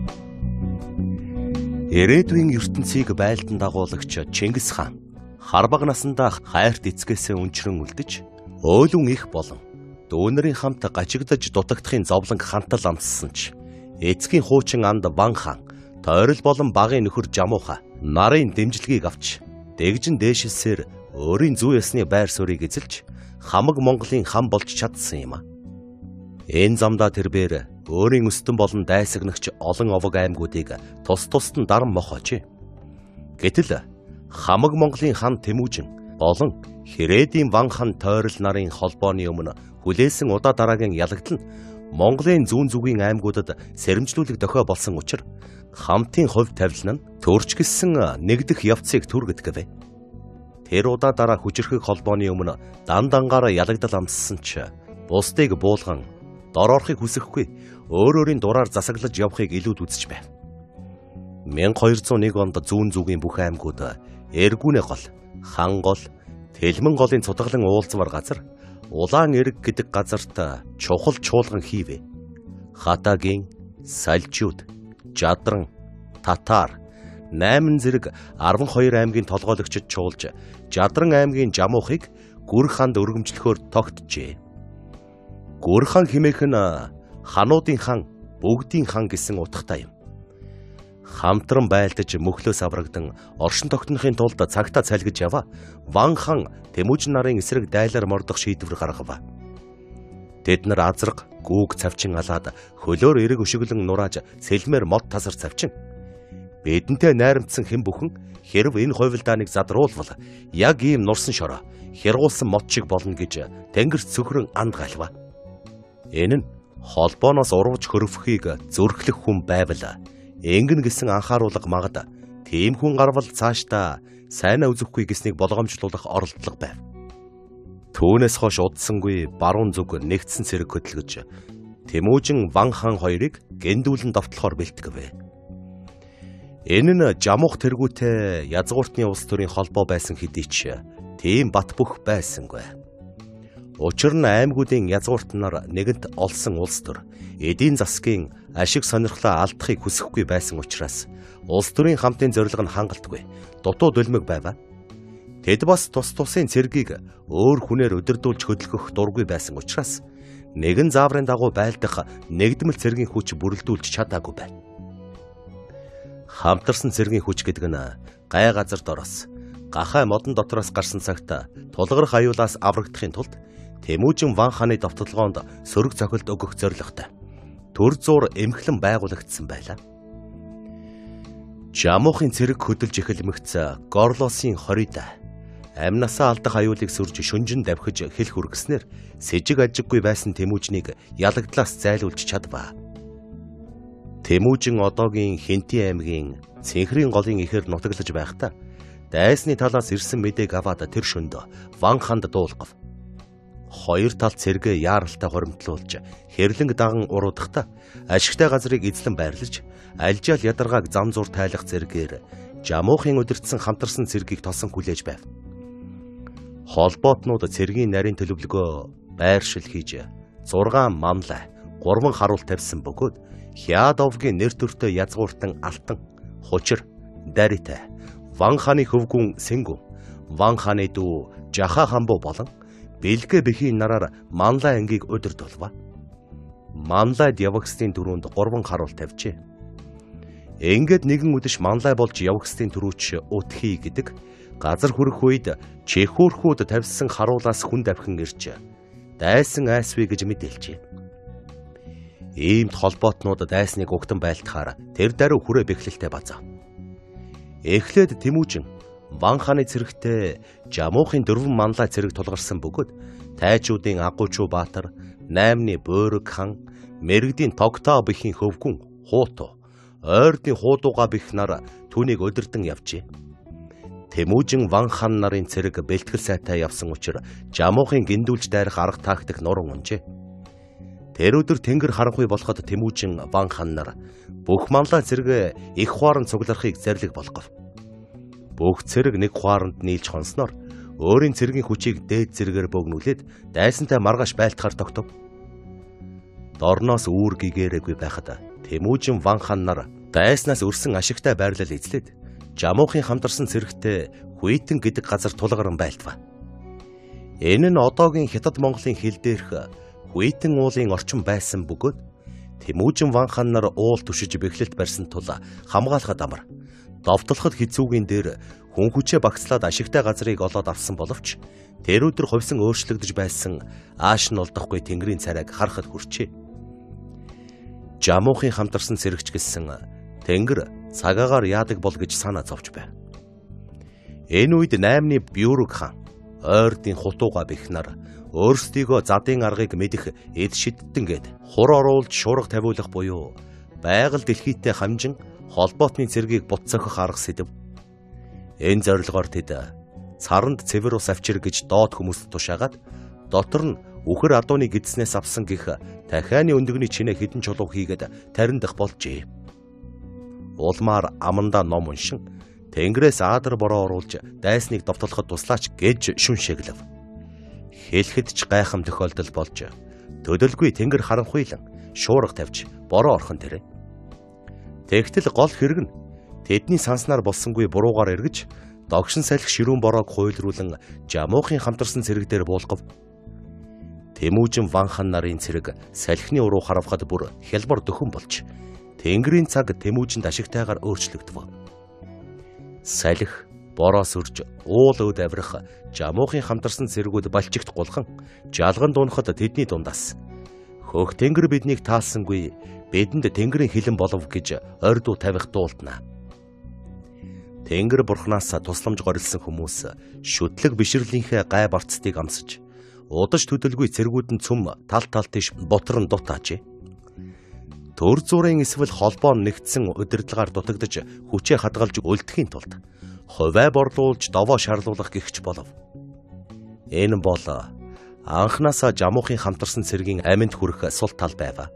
Ирээдүйн ертөнцийг байлдан дагуулагч Чингис хаан харбаг насандаа хайрт эцгээсээ өнчрөн үлдэж, өөлүн их болон дүүнэрийн хамт гажигдаж дутагдахын зовлонг хантал амссан ч эцгийн хуучин анд Ван хаан тойрол болон багын нөхөр Жамууха нарын дэмжлэгийг авч дэгжин дээшилсээр өөрийн зүй ёсны байр суурийг эзэлж хамаг Монголын хам болж чадсан юм а. Энэ замдаа тэрбээр өөрийн өстөн болон дайсагнагч олон овог аймагуудыг тус тусад нь даран мохооч. Гэтэл хамаг Монголын хан Тэмүүжин болон Хэрээдийн Ван хан тойрол нарын холбооны өмнө хүлээсэн удаа дараагийн ялагдал нь Монголын зүүн зүгийн аймагуудад сэрэмжлүүлэг дохио болсон учраас хамтын хувь тавилан нь төрчгөлсөн нэгдэх явцыг түргэдэг. Тэр удаа дараа хүчирхэг холбооны өмнө дан дангаараа ялагдал амссан ч бусдыг буулган дор орохыг хүсэхгүй өөр өөрийн дураар засаглаж явахыг илүүд үзэж байв. мянга хоёр зуун нэг онд зүүн зүгийн бүх аймагуд Эргүүнэ гол, Хан гол, Тэлмэн голын цутгалан уулзвар газар Улаан эрэг гэдэг газарт чухал чуулган хийвэ. Хатагийн, Салжууд, Жадран, Татар, Найман зэрэг арван хоёр аймгийн толгойлогчид чуулж Жадран аймгийн Жамуухыг Гүр ханд өргөмжлөхөөр тогтжээ. Гүр хан хэмээх нь хануудын хан, бүгдийн хан гэсэн утгатай юм. Хамтран байлдаж мөхлөөс аврагдан оршин тогтнохын тулд цагтаа цалгиж яваа Ван хан Тэмүүжин нарын эсрэг дайлаар мордох шийдвэр гаргав. Тэд нар азраг гүүг цавчин алаад хөлөөр эрэг өшөглөн нурааж сэлмээр мод тасар цавчин. Бидэнтэй найрамдсан хэн бүхэн хэрв энэ хувилдааныг задруулвал яг ийм нурсан шороо хяргуулсан мод шиг болно гэж тэнгэр цөхрөн анд галва. Энэ нь холбооноос урвж хөрвөхийг зүрхлэх хүн байвал Энгэн гэсэн анхааруулга магад тийм хүн гарвал цаашдаа сайнаа үзэхгүй гэснийг болгоомжлуулах оролдлого байв. Түүнээс хойш удсангүй баруун зүг нэгдсэн цэрэг хөдөлгөж Тэмүүжин Ван хан хоёрыг гэндүүлэн довтлохоор бэлтгэв. Энэ нь Жамуух тэргүүтэй язгууртны улс төрийн холбоо байсан хэдий ч тийм бат бөх байсангүй. Учир нь аймагуудын язгууртнаар нэгэнт олсон улс төр эдийн засгийн ашиг сонирхлоо алдахыг хүсэхгүй байсан учраас улс төрийн хамтын зорилго нь хангалтгүй дутуу дөлмөг байваа. Тэд бас тус тусын цэргийг өөр хүнээр өдөрдүүлж хөдөлгөх дургүй байсан учраас нэгэн зааврын дагуу байлдах нэгдмэл цэргийн хүч бүрэлдүүлж чадаагүй байна. Хамтарсан цэргийн хүч гэдэг нь гай газарт ороос гахай модон дотроос гарсан цагт тулгарх аюулаас аврагдахын тулд Тэмүүжин Ван хааны довтлогоонд сөрөг цохилт өгөх зорилготой төр зуур эмхлэн байгуулагдсан байлаа. Жамуухын цэрэг хөдөлж эхэлмэгц Горлосын хорид амнасаа алдах аюулыг сүрж шүнжин давхиж хэл хүргэснээр сэжиг ажиггүй байсан Тэмүүжнийг ялагдлаас зайлуулж чадваа. Тэмүүжин одоогийн Хэнти аймгийн Цэнхрийн голын ихэр нутаглаж байхдаа дайсны талаас ирсэн мэдээг аваад тэр шөнд Ван ханд дуулгав. Хоёр тал цэргээ яаралтай хоримтлуулж хэрлэнг даган уруудахдаа ашигтай газрыг эзлэн байрлаж альжаал ядаргааг зам зур тайлах зэргээр Жамуухын удирдсан хамтарсан цэргийг тосон хүлээж байв. Холбоотнууд цэргийн нарийн төлөвлөгөө байршил хийж зургаан манлай гурван харуул тавьсан бөгөөд Хяад овгийн нэр төртэй язгууртан алтан, хучир, даритай, Ван хааны хөвгүн Сэнгүн, Ван хааны дүү Жаха хамбуу болон Бэлгэ бэхийн нараар Манлай ангийг удирдуулва. Манлайд явагсдын дөрөнд гурван харуул тавьжээ. Ингээд нэгэн үдэш Манлай болж явагсдын төрүүч Утхий гэдэг газар хүрэх үед Чехүүрхүүд тавьсан харуулаас хүн давхин ирж дайсан айсвэ гэж мэдээлжээ. Иймд холбоотнууд дайсныг угтан байлтахаар тэр даруй хүрээ бэхлэлтэй базаа. Эхлээд Тэмүүжин Ван хааны цэрэгтээ Жамуухын дөрвөн Манлай цэрэг тулгарсан бөгөөд тайчуудын Агуйчуу Баатар, Наймны Бөөрөг хан, Мэргэдийн Тогтоо бэхийн хөвгүн Хууту, Ойрдын Хуудууга бэх нар түүнийг удирдан явжээ. Тэмүүжин Ван хаан нарын цэрэг бэлтгэл сайтай явсан учраас Жамуухын гиндүүлж дайрах арга тактик нуран унжээ. Тэр өдөр тэнгэр харанхуй болоход Тэмүүжин Ван хаан нар бүх Манлай цэрэг их хуаран цугларахыг зарлиг болгов. Бүх цэрэг нэг хуаранд нийлж хонсноор өөрийн цэргийн хүчийг дээд зэрэгээр бөөгнүүлээд дайсантай маргааш байлтахаар тогтов. Дорноос үүр гэгээрээгүй байхад Тэмүүжин Ван хаан нар дайснаас өрсөн ашигтай байрлал эзлээд Жамуухын хамтарсан цэрэгтэй Хүйтэн гэдэг газар тулгаран байлдва. Энэ нь одоогийн Хятад Монголын хил дээрх Хүйтэн уулын орчин байсан бөгөөд Тэмүүжин Ван хаан нар уул түшиж бэхлэлт барьсан тул хамгаалахад амар довтлоход хэцүүгийн дээр хүн хүчээ багцлаад ашигтай газрыг олоод авсан боловч тэр өдөр хувьсан өөрчлөгдөж байсан ааш нь олдохгүй Тэнгэрийн царайг харахад хүрчээ. Жамуухын хамтарсан цэрэгч гэлсэн Тэнгэр цагаагаар яадаг бол гэж санаа зовж байв. Энэ үед наймны Бюрг хаан ойрдын хутууга бихнаар өөрсдийгөө задын аргыг мэдэх эд шидтэнгээд хур оруулж шуурга тавиулах буюу байгаль дэлхийтэй хамжин холбоотны цэргийг бут цохих арга сэдэв. Энэ зорилгоор тэд царанд цэвэр ус авчир гэж доод хүмүүст тушаагаад дотор нь үхэр адууны гидснээс авсан гих дахианы өндөгний чинээ хідэн чулуу хийгээд тариндах болжээ. Улмаар амандаа ном уншин Тэнгэрээс аадар бороо оруулж дайсныг довтлоход туслаач гэж шүн шиглэв. Хэлэхэд ч гайхам тохиолдол болж төдөлгүй Тэнгэр харанхуйлан шуурга тавьж бороо орхон тэрэ. Тэгтэл гол хэрэг нь тэдний санснаар болсонгүй буруугаар эргэж догшин салхи ширүүн бороог хуйлруулан Жамуухын хамтарсан цэрэг дээр буулгав. Тэмүүжин Ван хан нарын цэрэг салхины уруу харавхад бүр хялбар дөхөн болж Тэнгэрийн цаг Тэмүүжинд ашигтайгаар өөрчлөгдөв. Салхи бороос үрж уул өд авирах Жамуухын хамтарсан цэргүүд балчигт гулхан жалган дуунахад тэдний дундаас хөх Тэнгэр биднийг таалсангүй бидэнд Тэнгэрийн хилэн болов гэж ордуу тавих дуулдана. Тэнгэр бурхнаас тусламж горилсон хүмүүс шүтлэг бишрлийнхээ гай барцдыг амсаж удаж төдөлгүй цэргүүд нь цөм тал тал тийш бутран дутаажээ. Төр зургийн эсвэл холбоо нэгдсэн удирдлагаар дутагдж хүчээ хадгалж үлдэхийн тулд хувиа борлуулж довоо шаарлуулах гихч болов. Энэ бол анхнаасаа Жамуухын хамтарсан цэргийн аминд хүрэх сул тал байв.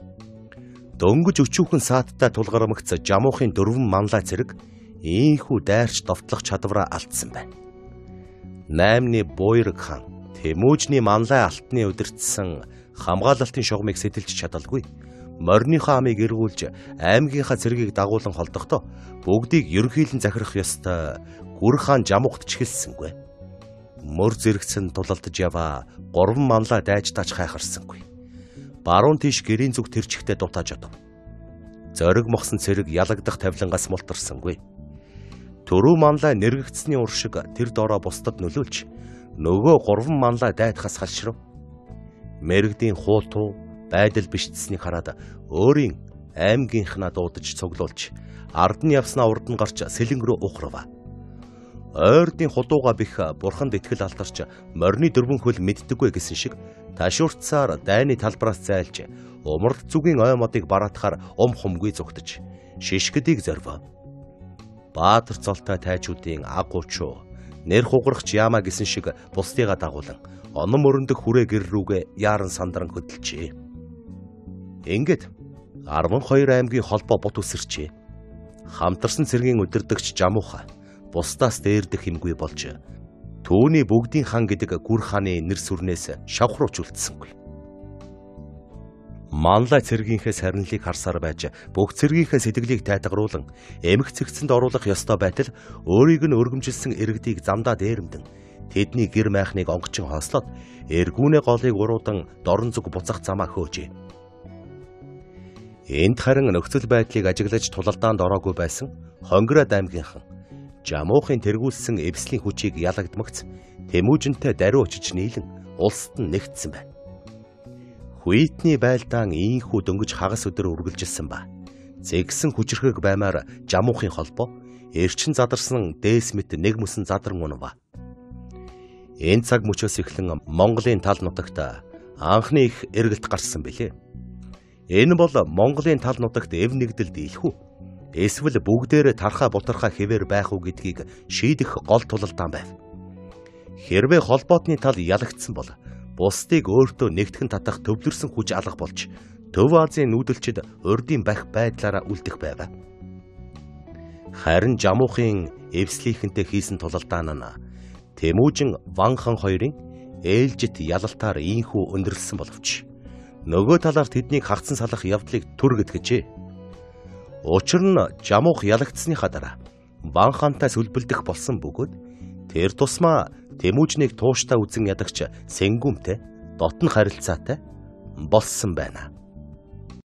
Дөнгөж өчүүхэн сааттай тулгарамгц Жамуухын дөрвөн манлай цэрэг ийхүү дайрч довтлох чадвараа алдсан байна. Наймны Буйрг хаан Тэмүүжний манлай алтны удирдсан хамгаалалтын шугамыг сэтэлж чадалгүй. Морныхоо амыг эргүүлж аймгийнхаа цэргийг дагуулan холдохдоо бүгдийг ерөнхийлөн захирах ёстой Гүр хаан Жамуухт ч хэлсэнгүй. Мөр зэрэгцэн тулалдаж яваа гурван манлай дайжтаач хайхарсангүй. Баруун тийш гэрийн зүг тэрчгтээ дутааж одов. Зориг мохсон цэрэг ялагдах тавилангаас мултарсангүй. Төрөө манлай нэргэгдсэний уршиг тэр доороо бусдад нөлөөлж нөгөө гурван манлай дайдахаас халшрав. Мэргэдийн хуутуу байдал бишдсэнийг хараад өөрийн аймгийнхнаа дуудаж цуглуулж ард нь явснаа урд нь гарч сэлэнг рүү ухрав. Ойрдын худууга бих бурханд итгэл алдарч морины дөрвөн хөл мэддэггүй гэсэн шиг ташуурцаар дайны талбараас зайлж умард зүгийн ой модыг бараатахаар ум хумгүй зүгтж шишгэдийг зорив. Баатар цолтой тайчуудын агуучуу нэр хугарахч яамаа гэсэн шиг бусдыгаа дагуулan оном өрөндөх хүрээ гэр рүүгээ яаран сандран хөдөлжээ. Ингээд арван хоёр аймгийн холбоо бут үсэрчээ. Хамтарсан цэргийн удирдагч Жамууха бусдаас дээрдэх хэмгүй болж түүний бүгдийн хан гэдэг Гүр хааны нэр сүрнээс шавхруулж үлдсэнгүй. Манлай цэргийнхээ сарнилыг харсаар байж бүх цэргийнхээ сэтгэлийг тайтгаруулан эмх цэгцэнд оруулах ёстой байтал өөрийг нь өргөмжилсэн иргэдийг замдаа дээрэмдэн тэдний гэр майхныг онгочин хоослоод эргүүнээ голыг уруудан дорн зүг буцах замаа хөөжээ. Энд харин нөхцөл байдлыг ажиглаж тулалдаанд ороогүй байсан Хонгород аймгийнхан Жамуухын тэргүүлсэн эвслийн хүчийг ялагдмагц Тэмүүжинтэй даруй очиж нийлэн улсад нь нэгдсэн байна. Хүйтний байлдаан ийхүү дөнгөж хагас өдөр үргэлжилсэн ба. Зэгсэн хүчрхэг баймаар Жамуухын холбоо эрчин задарсан дээс мэт нэг мөсөн задран унав. Энэ цаг мөчөөс эхлэн Монголын тал нутагт анхны их эргэлт гарсан билээ. Энэ бол Монголын тал нутагт эв нэгдэл дийлэх үү? Эсвэл бүгдээрээ тархаа бутархаа хэвээр байх уу гэдгийг шийдэх гол тулалдаан байв. Хэрвээ холбоотны тал ялагдсан бол бусдыг өөртөө нэгтгэн татах төвлөрсөн хүч алга болж Төв Азийн нүүдэлчид урдын байх байдлаараа үлдэх байв. Харин Жамуухын эвслийнхэнтэй хийсэн тулалдаан нь Тэмүүжин Ван хан хоёрын ээлжит ялалтаар ийхүү өндөрлсөн боловч нөгөө талаар тэднийг хагцсан салах явдлыг түр гэтгэжээ. Учир нь Жамуух ялагдсныхаа дараа Ван хантай сүлбэлдэх болсон бөгөөд тэр тусмаа Тэмүүжнийг тууштай үзэн ядагч Сэнгүмтэй дотн харилцаатай болсон байна.